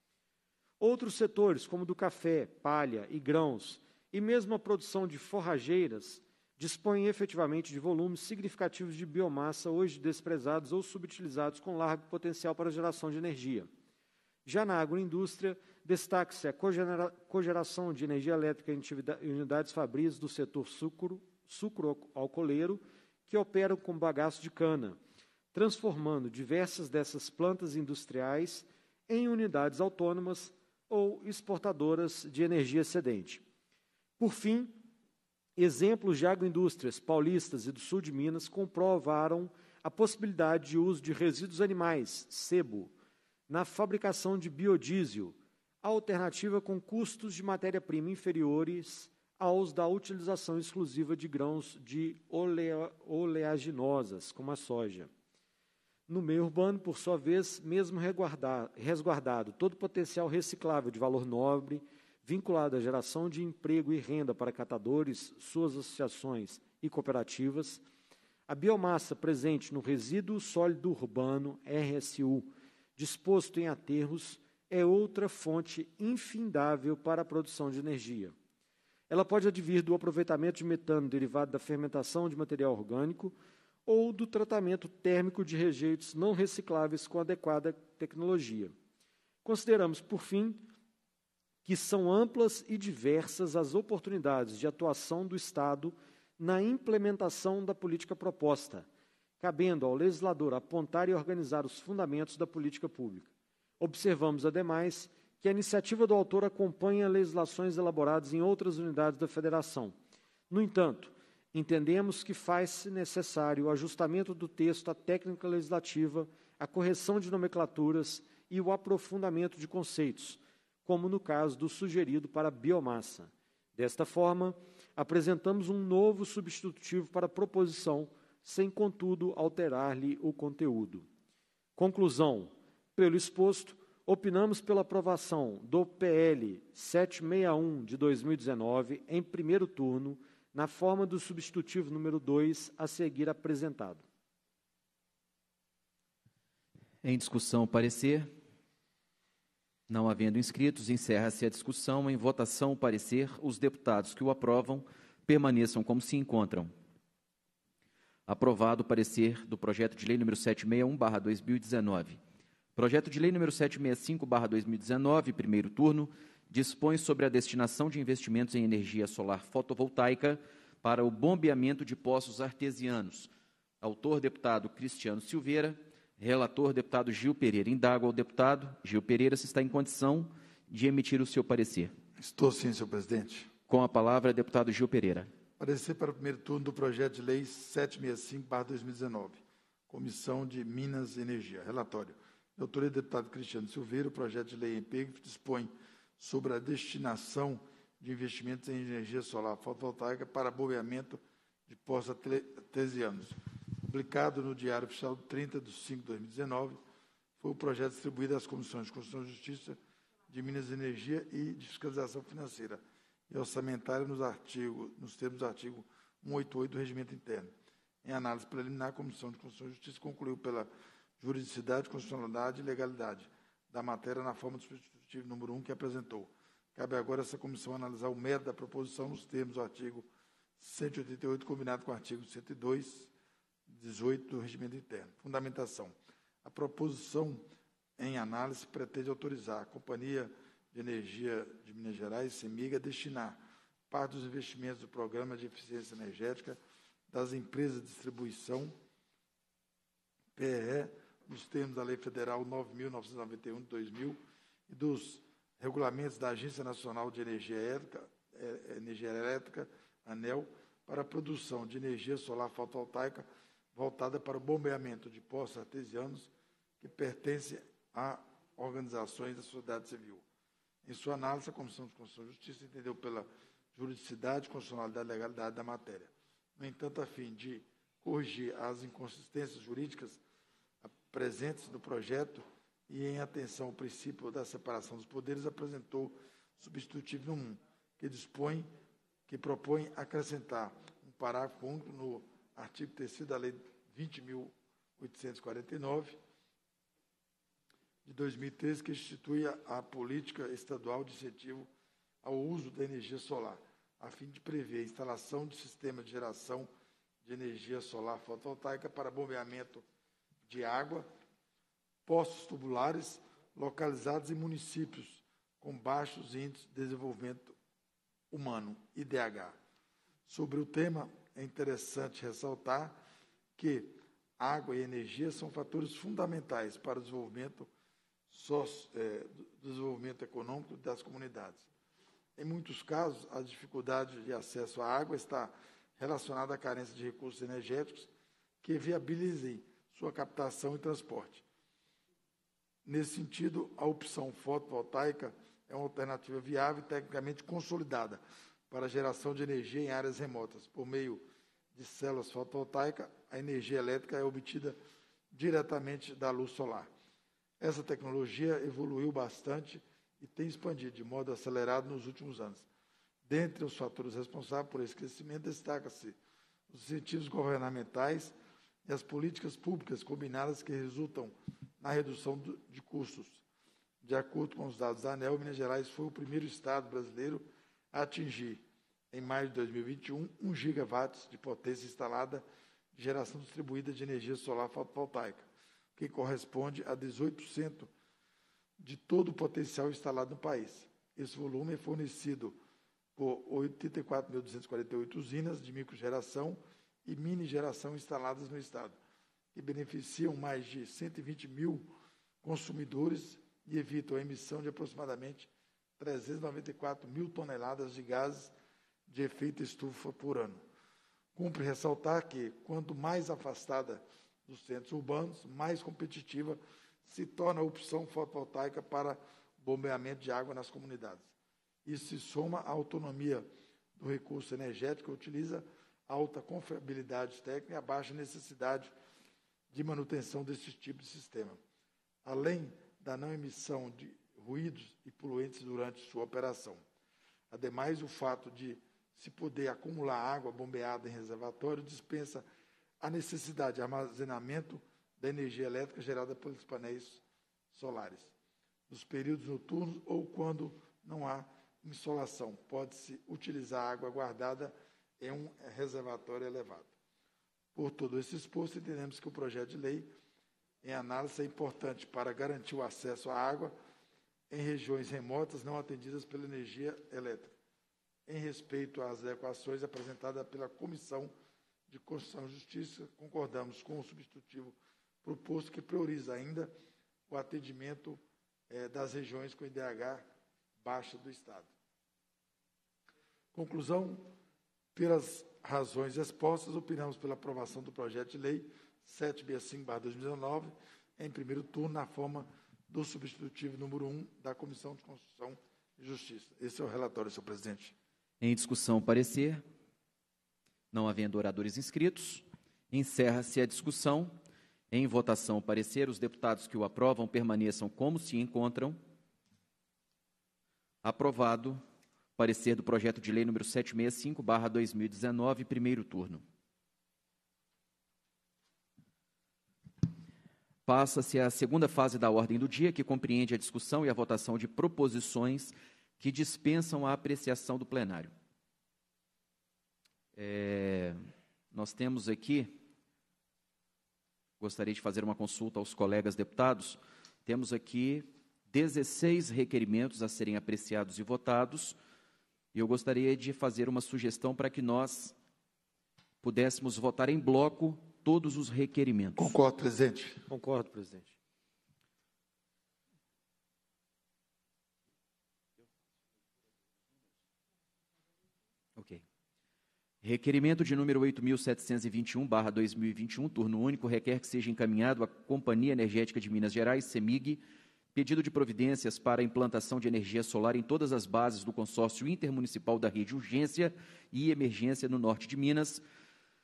Speaker 2: Outros setores, como do café, palha e grãos, e mesmo a produção de forrageiras, dispõem efetivamente de volumes significativos de biomassa hoje desprezados ou subutilizados com largo potencial para a geração de energia. Já na agroindústria, destaca-se a cogeração de energia elétrica em unidades fabris do setor sucro-alcooleiro, que operam com bagaço de cana, transformando diversas dessas plantas industriais em unidades autônomas ou exportadoras de energia excedente. Por fim, exemplos de agroindústrias paulistas e do sul de Minas comprovaram a possibilidade de uso de resíduos animais, sebo, na fabricação de biodiesel, alternativa com custos de matéria-prima inferiores aos da utilização exclusiva de grãos de oleaginosas, como a soja. No meio urbano, por sua vez, mesmo resguardado todo o potencial reciclável de valor nobre, vinculado à geração de emprego e renda para catadores, suas associações e cooperativas, a biomassa presente no resíduo sólido urbano, RSU, disposto em aterros, é outra fonte infindável para a produção de energia. Ela pode advir do aproveitamento de metano derivado da fermentação de material orgânico ou do tratamento térmico de rejeitos não recicláveis com adequada tecnologia. Consideramos, por fim, que são amplas e diversas as oportunidades de atuação do Estado na implementação da política proposta, cabendo ao legislador apontar e organizar os fundamentos da política pública. Observamos, ademais, que a iniciativa do autor acompanha legislações elaboradas em outras unidades da Federação. No entanto, entendemos que faz-se necessário o ajustamento do texto à técnica legislativa, a correção de nomenclaturas e o aprofundamento de conceitos, como no caso do sugerido para a biomassa. Desta forma, apresentamos um novo substitutivo para a proposição, sem, contudo, alterar-lhe o conteúdo. Conclusão. Pelo exposto, opinamos pela aprovação do PL 761 de 2019 em primeiro turno, na forma do substitutivo número 2 a seguir apresentado.
Speaker 1: Em discussão, o parecer. Não havendo inscritos, encerra-se a discussão. Em votação, o parecer. Os deputados que o aprovam permaneçam como se encontram. Aprovado o parecer do projeto de lei número 761/2019. Projeto de lei número 765/2019, primeiro turno, dispõe sobre a destinação de investimentos em energia solar fotovoltaica para o bombeamento de poços artesianos. Autor, deputado Cristiano Silveira. Relator, deputado Gil Pereira. Indago ao deputado Gil Pereira se está em condição de emitir o seu parecer.
Speaker 3: Estou sim, senhor presidente.
Speaker 1: Com a palavra, deputado Gil Pereira.
Speaker 3: Parecer para o primeiro turno do projeto de lei 765/2019, Comissão de Minas e Energia. Relatório. De autoria do deputado Cristiano Silveira, o projeto de lei em PEG dispõe sobre a destinação de investimentos em energia solar fotovoltaica para bombeamento de poços artesianos. Publicado no Diário Oficial 30 de 5 de 2019, foi o projeto distribuído às comissões de Constituição e Justiça, de Minas e Energia e de Fiscalização Financeira e orçamentária nos termos do artigo 188 do Regimento Interno. Em análise preliminar, a Comissão de Constituição e Justiça concluiu pela juridicidade, constitucionalidade e legalidade da matéria na forma do substitutivo número 1 que apresentou. Cabe agora a essa comissão analisar o mérito da proposição nos termos do artigo 188, combinado com o artigo 102, 18 do Regimento Interno. Fundamentação. A proposição em análise pretende autorizar a Companhia de Energia de Minas Gerais, CEMIG, a destinar parte dos investimentos do Programa de Eficiência Energética das empresas de distribuição PRE, nos termos da Lei Federal 9.991 de 2000 e dos regulamentos da Agência Nacional de Energia Elétrica, ANEEL, para a produção de energia solar fotovoltaica voltada para o bombeamento de poços artesianos que pertencem a organizações da sociedade civil. Em sua análise, a Comissão de Constituição e Justiça entendeu pela juridicidade, constitucionalidade e legalidade da matéria. No entanto, a fim de corrigir as inconsistências jurídicas presentes no projeto e, em atenção ao princípio da separação dos poderes, apresentou substitutivo número 1, que propõe acrescentar um parágrafo único no artigo 3º da Lei 20.849, de 2013, que institui a política estadual de incentivo ao uso da energia solar, a fim de prever a instalação de sistema de geração de energia solar fotovoltaica para bombeamento de água, poços tubulares localizados em municípios com baixos índices de desenvolvimento humano, IDH. Sobre o tema, é interessante ressaltar que água e energia são fatores fundamentais para o desenvolvimento econômico das comunidades. Em muitos casos, a dificuldade de acesso à água está relacionada à carência de recursos energéticos que viabilizem sua captação e transporte. Nesse sentido, a opção fotovoltaica é uma alternativa viável e tecnicamente consolidada para a geração de energia em áreas remotas. Por meio de células fotovoltaicas, a energia elétrica é obtida diretamente da luz solar. Essa tecnologia evoluiu bastante e tem expandido de modo acelerado nos últimos anos. Dentre os fatores responsáveis por esse crescimento, destaca-se os incentivos governamentais e as políticas públicas combinadas que resultam na redução de custos. De acordo com os dados da ANEEL, Minas Gerais foi o primeiro estado brasileiro a atingir, em maio de 2021, 1 gigawatts de potência instalada de geração distribuída de energia solar fotovoltaica, que corresponde a 18% de todo o potencial instalado no país. Esse volume é fornecido por 84.248 usinas de microgeração e mini-geração instaladas no Estado, que beneficiam mais de 120 mil consumidores e evitam a emissão de aproximadamente 394 mil toneladas de gases de efeito estufa por ano. Cumpre ressaltar que, quanto mais afastada dos centros urbanos, mais competitiva se torna a opção fotovoltaica para bombeamento de água nas comunidades. Isso se soma à autonomia do recurso energético, que utiliza alta confiabilidade técnica e a baixa necessidade de manutenção desse tipo de sistema, além da não emissão de ruídos e poluentes durante sua operação. Ademais, o fato de se poder acumular água bombeada em reservatório dispensa a necessidade de armazenamento da energia elétrica gerada pelos painéis solares. Nos períodos noturnos ou quando não há insolação, pode-se utilizar a água guardada em um reservatório elevado. Por todo esse exposto, entendemos que o projeto de lei em análise é importante para garantir o acesso à água em regiões remotas não atendidas pela energia elétrica. Em respeito às equações apresentadas pela Comissão de Constituição e Justiça, concordamos com o substitutivo proposto, que prioriza ainda o atendimento das regiões com IDH baixa do Estado. Conclusão, pelas razões expostas, opinamos pela aprovação do projeto de lei 765/2019, em primeiro turno, na forma do substitutivo número 1 da Comissão de Constituição e Justiça. Esse é o relatório, senhor presidente.
Speaker 1: Em discussão, parecer. Não havendo oradores inscritos, encerra-se a discussão. Em votação, parecer. Os deputados que o aprovam permaneçam como se encontram. Aprovado. Parecer do projeto de lei número 765/2019, primeiro turno. Passa-se a segunda fase da ordem do dia, que compreende a discussão e a votação de proposições que dispensam a apreciação do plenário. Nós temos aqui, gostaria de fazer uma consulta aos colegas deputados, temos aqui 16 requerimentos a serem apreciados e votados, e eu gostaria de fazer uma sugestão para que nós pudéssemos votar em bloco todos os requerimentos.
Speaker 3: Concordo, presidente.
Speaker 2: Concordo, presidente.
Speaker 1: Ok. Requerimento de número 8.721/2021, turno único, requer que seja encaminhado à Companhia Energética de Minas Gerais, CEMIG, pedido de providências para a implantação de energia solar em todas as bases do consórcio intermunicipal da rede Urgência e Emergência no norte de Minas,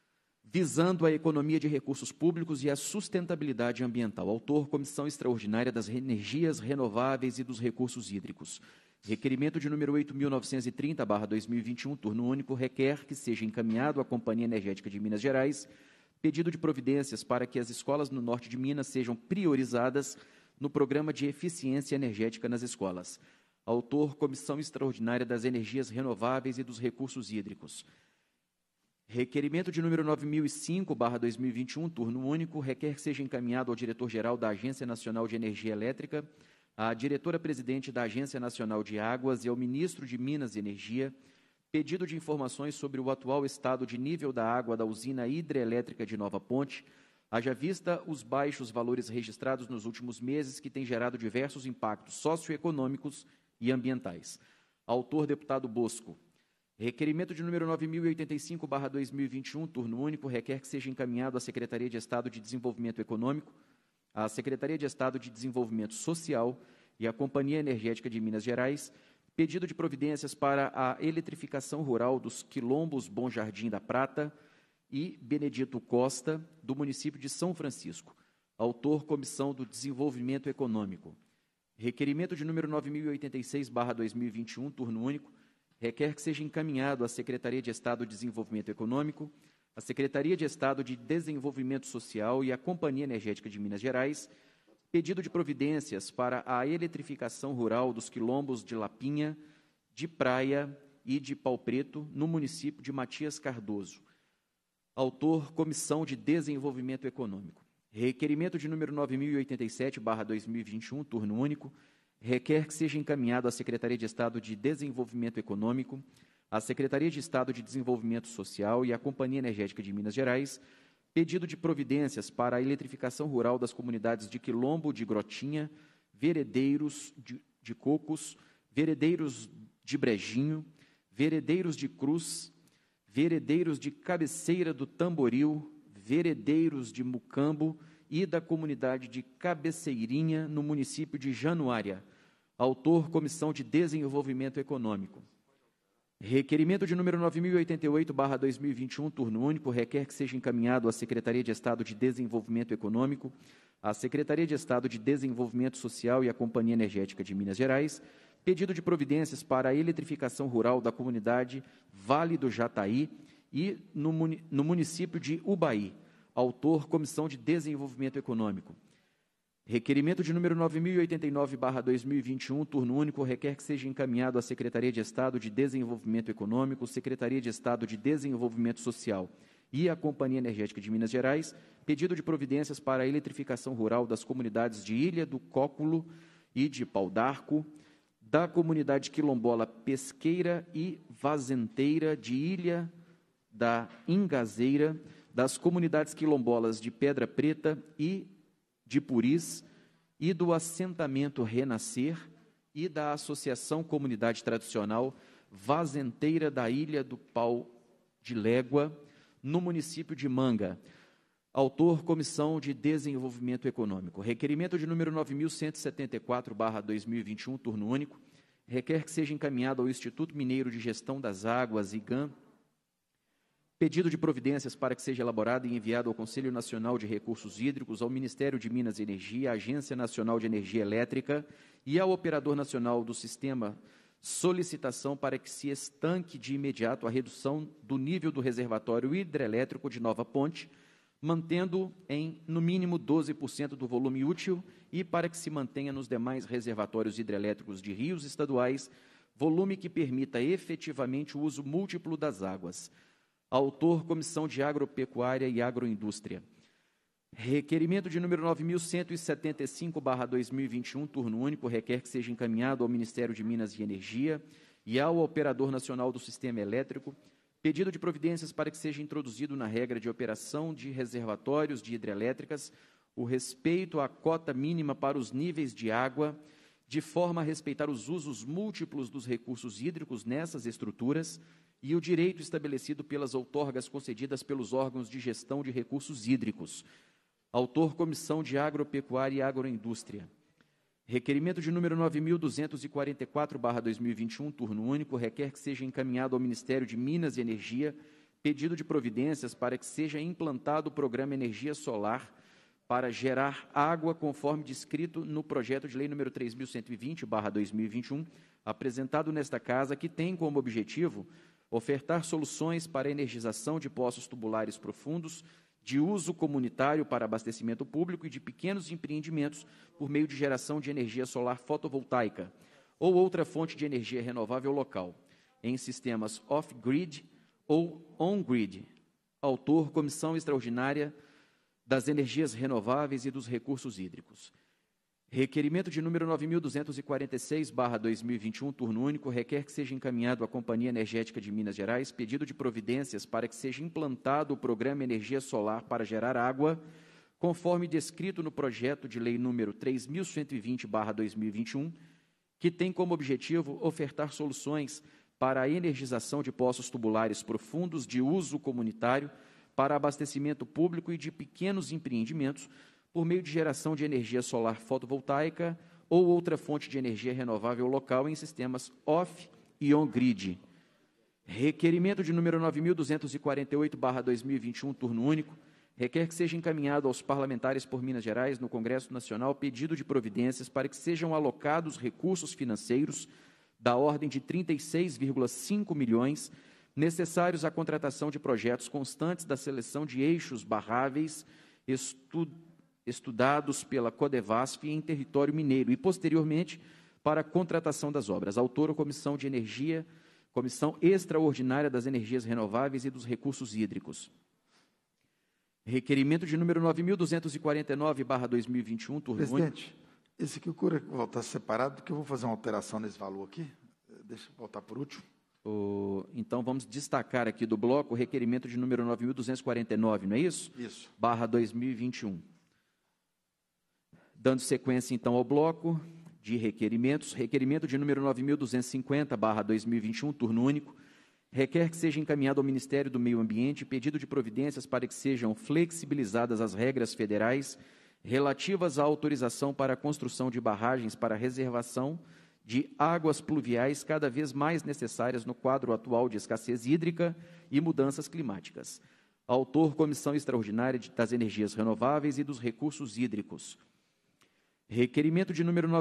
Speaker 1: visando a economia de recursos públicos e a sustentabilidade ambiental. Autor, Comissão Extraordinária das Energias Renováveis e dos Recursos Hídricos. Requerimento de número 8.930/2021, turno único, requer que seja encaminhado à Companhia Energética de Minas Gerais pedido de providências para que as escolas no norte de Minas sejam priorizadas no Programa de Eficiência Energética nas Escolas. Autor, Comissão Extraordinária das Energias Renováveis e dos Recursos Hídricos. Requerimento de número 9005/2021, turno único, requer que seja encaminhado ao diretor-geral da Agência Nacional de Energia Elétrica, à diretora-presidente da Agência Nacional de Águas e ao ministro de Minas e Energia, pedido de informações sobre o atual estado de nível da água da usina hidrelétrica de Nova Ponte, haja vista os baixos valores registrados nos últimos meses que têm gerado diversos impactos socioeconômicos e ambientais. Autor, deputado Bosco. Requerimento de número 9085/2021, turno único, requer que seja encaminhado à Secretaria de Estado de Desenvolvimento Econômico, à Secretaria de Estado de Desenvolvimento Social e à Companhia Energética de Minas Gerais, pedido de providências para a eletrificação rural dos quilombos Bom Jardim da Prata e Benedito Costa, do município de São Francisco. Autor, Comissão do Desenvolvimento Econômico. Requerimento de número 9086/2021, turno único, requer que seja encaminhado à Secretaria de Estado de Desenvolvimento Econômico, à Secretaria de Estado de Desenvolvimento Social e à Companhia Energética de Minas Gerais, pedido de providências para a eletrificação rural dos quilombos de Lapinha, de Praia e de Pau Preto, no município de Matias Cardoso. Autor, Comissão de Desenvolvimento Econômico. Requerimento de número 9087/2021, turno único, requer que seja encaminhado à Secretaria de Estado de Desenvolvimento Econômico, à Secretaria de Estado de Desenvolvimento Social e à Companhia Energética de Minas Gerais, pedido de providências para a eletrificação rural das comunidades de Quilombo de Grotinha, Veredeiros de Cocos, Veredeiros de Brejinho, Veredeiros de Cruz, Veredeiros de Cabeceira do Tamboril, Veredeiros de Mucambo e da comunidade de Cabeceirinha, no município de Januária. Autor, Comissão de Desenvolvimento Econômico. Requerimento de número 9088/2021, turno único, requer que seja encaminhado à Secretaria de Estado de Desenvolvimento Econômico, à Secretaria de Estado de Desenvolvimento Social e à Companhia Energética de Minas Gerais, pedido de providências para a eletrificação rural da comunidade Vale do Jataí e no município de Ubaí. Autor, Comissão de Desenvolvimento Econômico. Requerimento de número 9089/2021, turno único, requer que seja encaminhado à Secretaria de Estado de Desenvolvimento Econômico, Secretaria de Estado de Desenvolvimento Social e à Companhia Energética de Minas Gerais, pedido de providências para a eletrificação rural das comunidades de Ilha do Cóculo e de Pau d'Arco, da comunidade quilombola Pesqueira e Vazenteira de Ilha da Ingazeira, das comunidades quilombolas de Pedra Preta e de Puris, e do assentamento Renascer, e da Associação Comunidade Tradicional Vazenteira da Ilha do Pau de Légua, no município de Manga. Autor, Comissão de Desenvolvimento Econômico. Requerimento de número 9174/2021, turno único, requer que seja encaminhado ao Instituto Mineiro de Gestão das Águas, IGAM, pedido de providências para que seja elaborado e enviado ao Conselho Nacional de Recursos Hídricos, ao Ministério de Minas e Energia, à Agência Nacional de Energia Elétrica e ao Operador Nacional do Sistema solicitação para que se estanque de imediato a redução do nível do reservatório hidrelétrico de Nova Ponte, mantendo em, no mínimo, 12% do volume útil e para que se mantenha nos demais reservatórios hidrelétricos de rios estaduais, volume que permita efetivamente o uso múltiplo das águas. Autor, Comissão de Agropecuária e Agroindústria. Requerimento de número 9175/2021, turno único, requer que seja encaminhado ao Ministério de Minas e Energia e ao Operador Nacional do Sistema Elétrico, pedido de providências para que seja introduzido na regra de operação de reservatórios de hidrelétricas o respeito à cota mínima para os níveis de água, de forma a respeitar os usos múltiplos dos recursos hídricos nessas estruturas, e o direito estabelecido pelas outorgas concedidas pelos órgãos de gestão de recursos hídricos. Autor, Comissão de Agropecuária e Agroindústria. Requerimento de número 9244/2021, turno único, requer que seja encaminhado ao Ministério de Minas e Energia, pedido de providências para que seja implantado o programa Energia Solar para gerar água, conforme descrito no projeto de lei número 3.120/2021, apresentado nesta Casa, que tem como objetivo ofertar soluções para a energização de poços tubulares profundos, de uso comunitário para abastecimento público e de pequenos empreendimentos por meio de geração de energia solar fotovoltaica ou outra fonte de energia renovável local, em sistemas off-grid ou on-grid. Autor, Comissão Extraordinária das Energias Renováveis e dos Recursos Hídricos. Requerimento de número 9.246/2021, turno único, requer que seja encaminhado à Companhia Energética de Minas Gerais pedido de providências para que seja implantado o programa Energia Solar para gerar água, conforme descrito no projeto de lei número 3.120/2021, que tem como objetivo ofertar soluções para a energização de poços tubulares profundos de uso comunitário para abastecimento público e de pequenos empreendimentos por meio de geração de energia solar fotovoltaica ou outra fonte de energia renovável local em sistemas off e on-grid. Requerimento de número 9.248/2021, turno único, requer que seja encaminhado aos parlamentares por Minas Gerais, no Congresso Nacional, pedido de providências para que sejam alocados recursos financeiros da ordem de 36,5 milhões necessários à contratação de projetos constantes da seleção de eixos barráveis estudados pela Codevasf em território mineiro e, posteriormente, para a contratação das obras. Autor, Comissão de Energia, Comissão Extraordinária das Energias Renováveis e dos Recursos Hídricos. Requerimento de número 9.249/2021, turno único.
Speaker 3: Presidente, esse aqui eu quero voltar separado, porque eu vou fazer uma alteração nesse valor aqui. Deixa eu voltar por último.
Speaker 1: Então, vamos destacar aqui do bloco o requerimento de número 9.249, não é isso?
Speaker 3: Isso.
Speaker 1: /2021. Dando sequência, então, ao bloco de requerimentos, requerimento de número 9.250/2021, turno único, requer que seja encaminhado ao Ministério do Meio Ambiente pedido de providências para que sejam flexibilizadas as regras federais relativas à autorização para a construção de barragens para reservação de águas pluviais cada vez mais necessárias no quadro atual de escassez hídrica e mudanças climáticas. Autor, Comissão Extraordinária das Energias Renováveis e dos Recursos Hídricos. Requerimento de número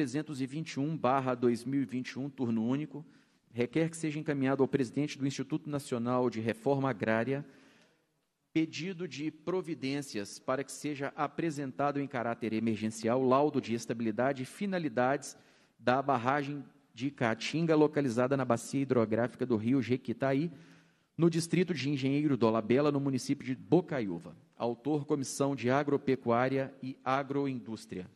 Speaker 1: 9.321/2021, turno único, requer que seja encaminhado ao presidente do Instituto Nacional de Reforma Agrária pedido de providências para que seja apresentado em caráter emergencial laudo de estabilidade e finalidades da barragem de Caatinga, localizada na bacia hidrográfica do rio Jequitaí, no distrito de Engenheiro Dolabella, no município de Bocaiúva. Autor, Comissão de Agropecuária e Agroindústria.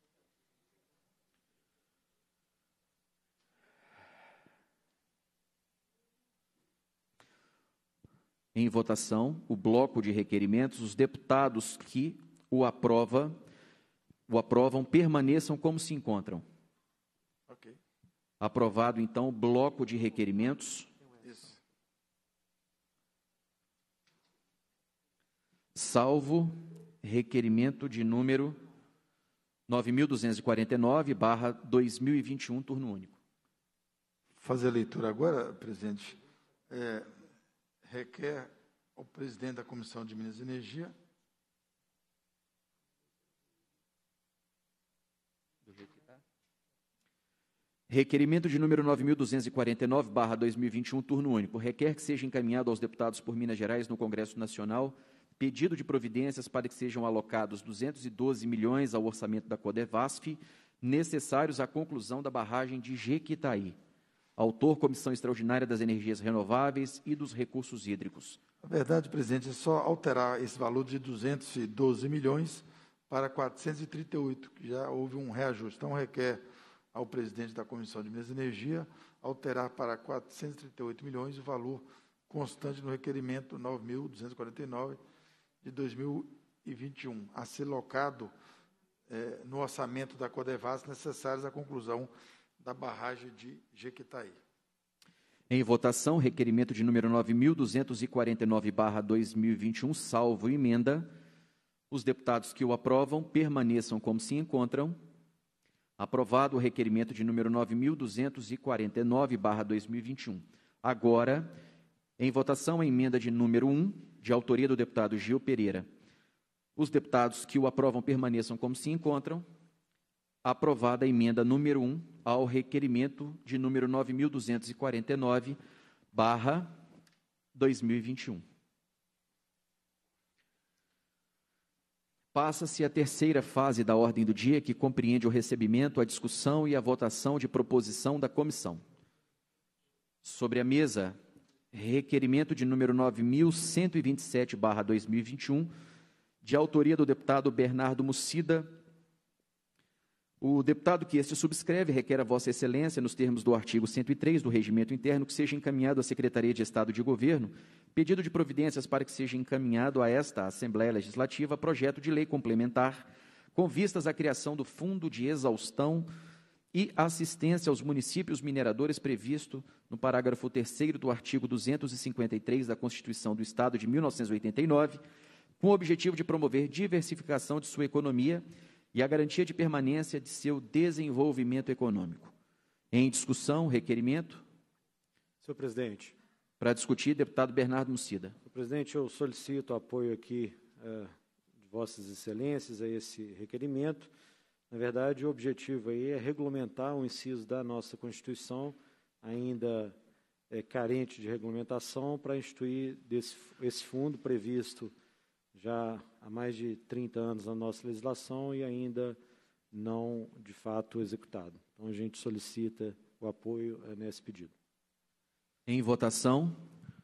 Speaker 1: Em votação, o bloco de requerimentos, os deputados que o aprovam permaneçam como se encontram.
Speaker 3: Ok.
Speaker 1: Aprovado, então, o bloco de requerimentos.
Speaker 3: Isso.
Speaker 1: Salvo requerimento de número 9.249/2021, turno único.
Speaker 3: Fazer a leitura agora, presidente. Requer ao presidente da Comissão de Minas e Energia
Speaker 1: requerimento de número 9.249/2021, turno único, requer que seja encaminhado aos deputados por Minas Gerais no Congresso Nacional pedido de providências para que sejam alocados 212 milhões ao orçamento da Codevasf necessários à conclusão da barragem de Jequitaí. Autor, Comissão Extraordinária das Energias Renováveis e dos Recursos Hídricos.
Speaker 3: Na verdade, presidente, é só alterar esse valor de 212 milhões para 438, que já houve um reajuste. Então, requer ao presidente da Comissão de Minas e Energia alterar para 438 milhões o valor constante no requerimento 9.249 de 2021, a ser locado no orçamento da Codevasf necessários à conclusão da barragem de Jequitaí.
Speaker 1: Em votação, requerimento de número 9.249/2021, salvo emenda. Os deputados que o aprovam permaneçam como se encontram. Aprovado o requerimento de número 9.249/2021. Agora, Em votação, a emenda de número 1, de autoria do deputado Gil Pereira. Os deputados que o aprovam permaneçam como se encontram. Aprovada a emenda número 1 ao requerimento de número 9.249/2021. Passa-se a terceira fase da ordem do dia, que compreende o recebimento, a discussão e a votação de proposição da comissão. Sobre a mesa, requerimento de número 9.127/2021, de autoria do deputado Bernardo Mucida. O deputado que este subscreve requer a Vossa Excelência, nos termos do artigo 103 do Regimento Interno, que seja encaminhado à Secretaria de Estado de Governo pedido de providências para que seja encaminhado a esta Assembleia Legislativa projeto de lei complementar com vistas à criação do Fundo de Exaustão e Assistência aos Municípios Mineradores previsto no parágrafo 3º do artigo 253 da Constituição do Estado de 1989, com o objetivo de promover diversificação de sua economia e a garantia de permanência de seu desenvolvimento econômico. Em discussão, requerimento.
Speaker 2: Senhor presidente.
Speaker 1: Para discutir, deputado Bernardo Mucida.
Speaker 2: Senhor presidente, eu solicito apoio aqui de Vossas Excelências a esse requerimento. Na verdade, o objetivo aí é regulamentar um inciso da nossa Constituição, ainda carente de regulamentação, para instituir esse fundo previsto já há mais de 30 anos na nossa legislação e ainda não, de fato, executado. Então, a gente solicita o apoio nesse pedido.
Speaker 1: Em votação.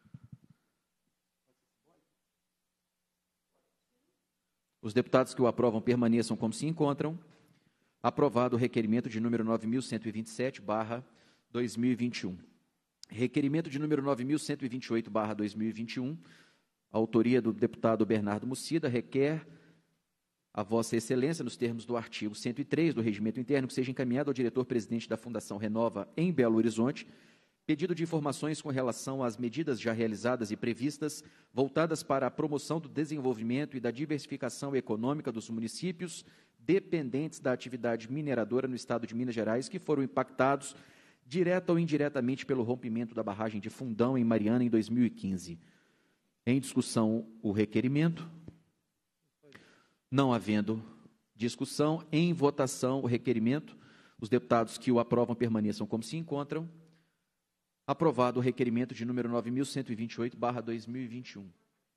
Speaker 1: Os deputados que o aprovam permaneçam como se encontram. Aprovado o requerimento de número 9.127/2021. Requerimento de número 9.128/2021, autoria do deputado Bernardo Mucida, requer a Vossa Excelência, nos termos do artigo 103 do Regimento Interno, que seja encaminhado ao diretor-presidente da Fundação Renova em Belo Horizonte, pedido de informações com relação às medidas já realizadas e previstas voltadas para a promoção do desenvolvimento e da diversificação econômica dos municípios dependentes da atividade mineradora no estado de Minas Gerais, que foram impactados direta ou indiretamente pelo rompimento da barragem de Fundão em Mariana em 2015. Em discussão, o requerimento. Não havendo discussão, em votação, o requerimento. Os deputados que o aprovam permaneçam como se encontram. Aprovado o requerimento de número 9.128/2021.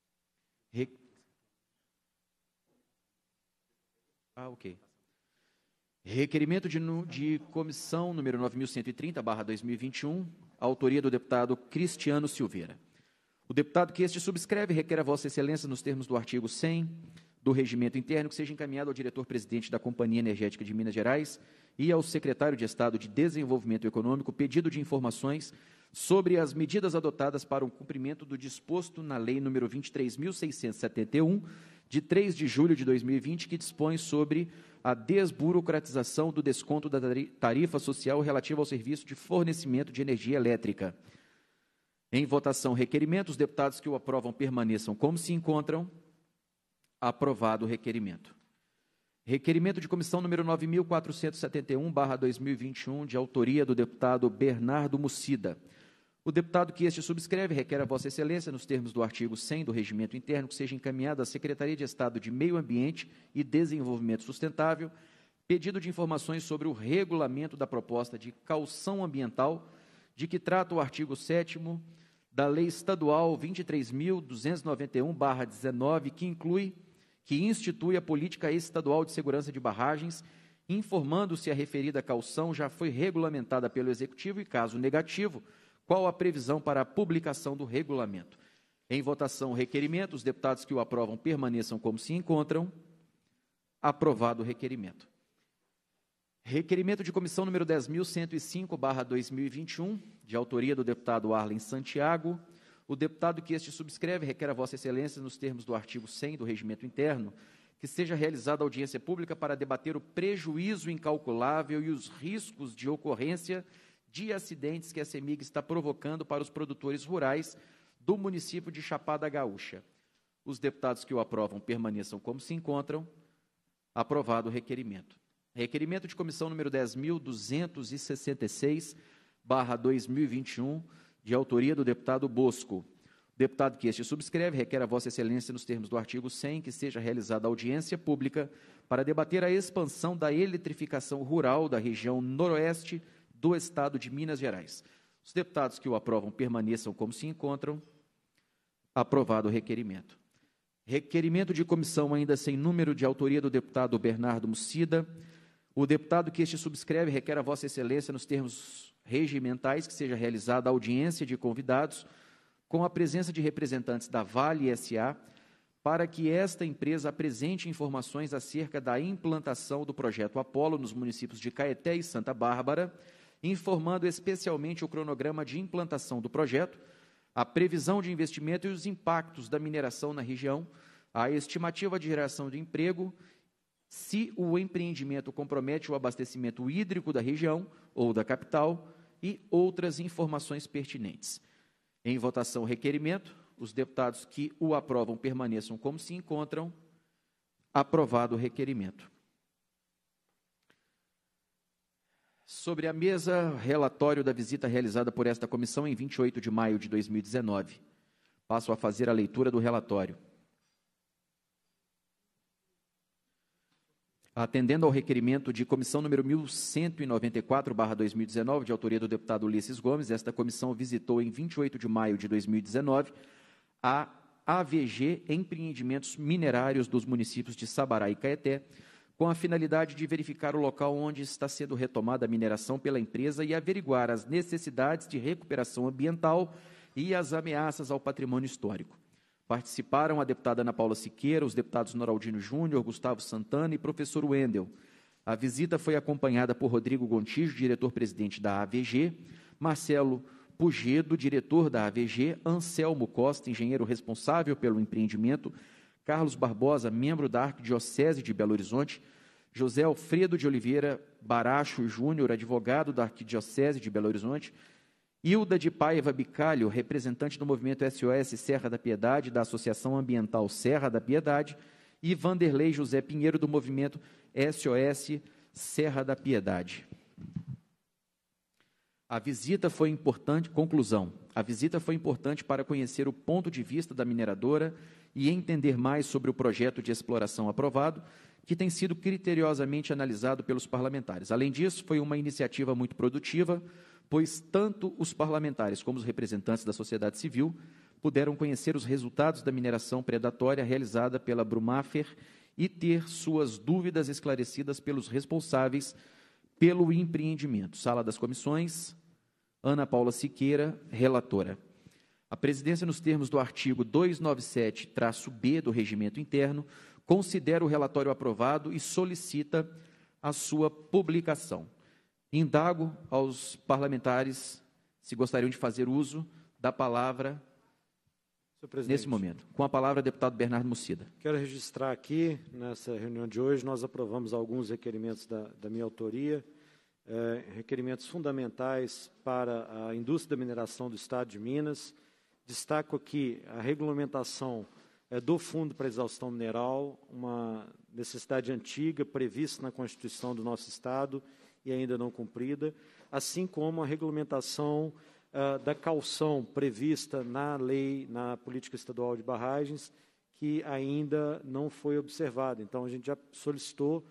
Speaker 1: Ok. Requerimento de comissão número 9.130/2021, autoria do deputado Cristiano Silveira. O deputado que este subscreve requer a Vossa Excelência, nos termos do artigo 100 do Regimento Interno, que seja encaminhado ao diretor-presidente da Companhia Energética de Minas Gerais e ao secretário de Estado de Desenvolvimento Econômico pedido de informações sobre as medidas adotadas para o cumprimento do disposto na Lei nº 23.671, de 3 de julho de 2020, que dispõe sobre a desburocratização do desconto da tarifa social relativa ao serviço de fornecimento de energia elétrica. Em votação, requerimento. Os deputados que o aprovam permaneçam como se encontram. Aprovado o requerimento. Requerimento de comissão número 9.471/2021, de autoria do deputado Bernardo Mucida. O deputado que este subscreve requer a Vossa Excelência, nos termos do artigo 100 do Regimento Interno, que seja encaminhado à Secretaria de Estado de Meio Ambiente e Desenvolvimento Sustentável, pedido de informações sobre o regulamento da proposta de caução ambiental, de que trata o artigo 7º da Lei Estadual 23.291/19, que institui a Política Estadual de Segurança de Barragens, informando se a referida caução já foi regulamentada pelo Executivo e, caso negativo, qual a previsão para a publicação do regulamento. Em votação, o requerimento. Os deputados que o aprovam permaneçam como se encontram. Aprovado o requerimento. Requerimento de comissão número 10.105/2021, de autoria do deputado Arlen Santiago. O deputado que este subscreve requer a Vossa Excelência, nos termos do artigo 100 do Regimento Interno, que seja realizada audiência pública para debater o prejuízo incalculável e os riscos de ocorrência de acidentes que a CEMIG está provocando para os produtores rurais do município de Chapada Gaúcha. Os deputados que o aprovam permaneçam como se encontram. Aprovado o requerimento. Requerimento de comissão número 10.266/2021, de autoria do deputado Bosco. Deputado que este subscreve, requer a Vossa Excelência, nos termos do artigo 100, que seja realizada audiência pública para debater a expansão da eletrificação rural da região noroeste do Estado de Minas Gerais. Os deputados que o aprovam permaneçam como se encontram. Aprovado o requerimento. Requerimento de comissão ainda sem número, de autoria do deputado Bernardo Mucida. O deputado que este subscreve requer a Vossa Excelência, nos termos regimentais, que seja realizada audiência de convidados com a presença de representantes da Vale S.A., para que esta empresa apresente informações acerca da implantação do projeto Apolo nos municípios de Caeté e Santa Bárbara, informando especialmente o cronograma de implantação do projeto, a previsão de investimento e os impactos da mineração na região, a estimativa de geração de emprego, se o empreendimento compromete o abastecimento hídrico da região ou da capital e outras informações pertinentes. Em votação o requerimento, os deputados que o aprovam permaneçam como se encontram. Aprovado o requerimento. Sobre a mesa, relatório da visita realizada por esta comissão em 28 de maio de 2019. Passo a fazer a leitura do relatório. Atendendo ao requerimento de comissão número 1194/2019, de autoria do deputado Ulisses Gomes, esta comissão visitou em 28 de maio de 2019 a AVG Empreendimentos Minerários dos municípios de Sabará e Caeté, com a finalidade de verificar o local onde está sendo retomada a mineração pela empresa e averiguar as necessidades de recuperação ambiental e as ameaças ao patrimônio histórico. Participaram a deputada Ana Paula Siqueira, os deputados Noraldino Júnior, Gustavo Santana e professor Wendel. A visita foi acompanhada por Rodrigo Gontijo, diretor-presidente da AVG, Marcelo Pugedo, diretor da AVG, Anselmo Costa, engenheiro responsável pelo empreendimento, Carlos Barbosa, membro da Arquidiocese de Belo Horizonte, José Alfredo de Oliveira Baracho Júnior, advogado da Arquidiocese de Belo Horizonte, Hilda de Paiva Bicalho, representante do movimento SOS Serra da Piedade, da Associação Ambiental Serra da Piedade, e Vanderlei José Pinheiro, do movimento SOS Serra da Piedade. A visita foi importante, conclusão, a visita foi importante para conhecer o ponto de vista da mineradora e entender mais sobre o projeto de exploração aprovado, que tem sido criteriosamente analisado pelos parlamentares. Além disso, foi uma iniciativa muito produtiva, pois tanto os parlamentares como os representantes da sociedade civil puderam conhecer os resultados da mineração predatória realizada pela Brumafer e ter suas dúvidas esclarecidas pelos responsáveis pelo empreendimento. Sala das Comissões, Ana Paula Siqueira, relatora. A presidência, nos termos do artigo 297-B do Regimento Interno, considera o relatório aprovado e solicita a sua publicação. Indago aos parlamentares se gostariam de fazer uso da palavra nesse momento. Com a palavra, deputado Bernardo Mucida.
Speaker 2: Quero registrar aqui, nessa reunião de hoje, nós aprovamos alguns requerimentos da minha autoria, requerimentos fundamentais para a indústria da mineração do Estado de Minas. Destaco aqui a regulamentação do Fundo para Exaustão Mineral, uma necessidade antiga, prevista na Constituição do nosso Estado e ainda não cumprida, assim como a regulamentação da caução prevista na lei, na política estadual de barragens, que ainda não foi observada. Então, a gente já solicitou,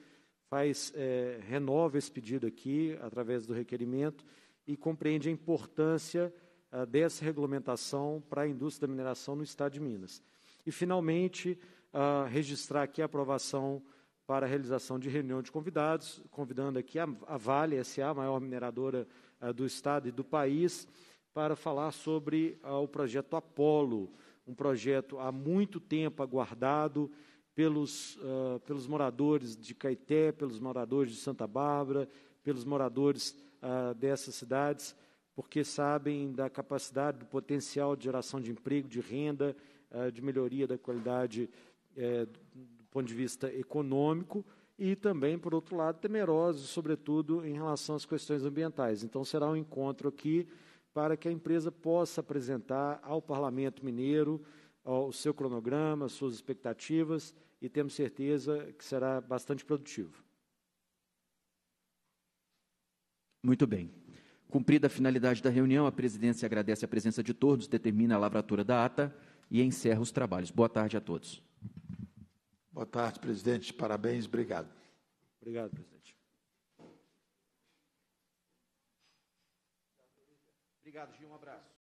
Speaker 2: renova esse pedido aqui, através do requerimento, e compreende a importância dessa regulamentação para a indústria da mineração no Estado de Minas. E, finalmente, registrar aqui a aprovação para a realização de reunião de convidados, convidando aqui a Vale S.A., a maior mineradora do Estado e do país, para falar sobre o projeto Apolo, um projeto há muito tempo aguardado pelos moradores de Caeté, pelos moradores de Santa Bárbara, pelos moradores dessas cidades, porque sabem da capacidade, do potencial de geração de emprego, de renda, de melhoria da qualidade do ponto de vista econômico e também, por outro lado, temerosos, sobretudo, em relação às questões ambientais. Então, será um encontro aqui para que a empresa possa apresentar ao Parlamento Mineiro o seu cronograma, suas expectativas, e temos certeza que será bastante produtivo.
Speaker 1: Muito bem. Cumprida a finalidade da reunião, a presidência agradece a presença de todos, determina a lavratura da ata e encerra os trabalhos. Boa tarde a todos.
Speaker 3: Boa tarde, presidente. Parabéns, obrigado.
Speaker 2: Obrigado, presidente.
Speaker 1: Obrigado, Gil. Um abraço.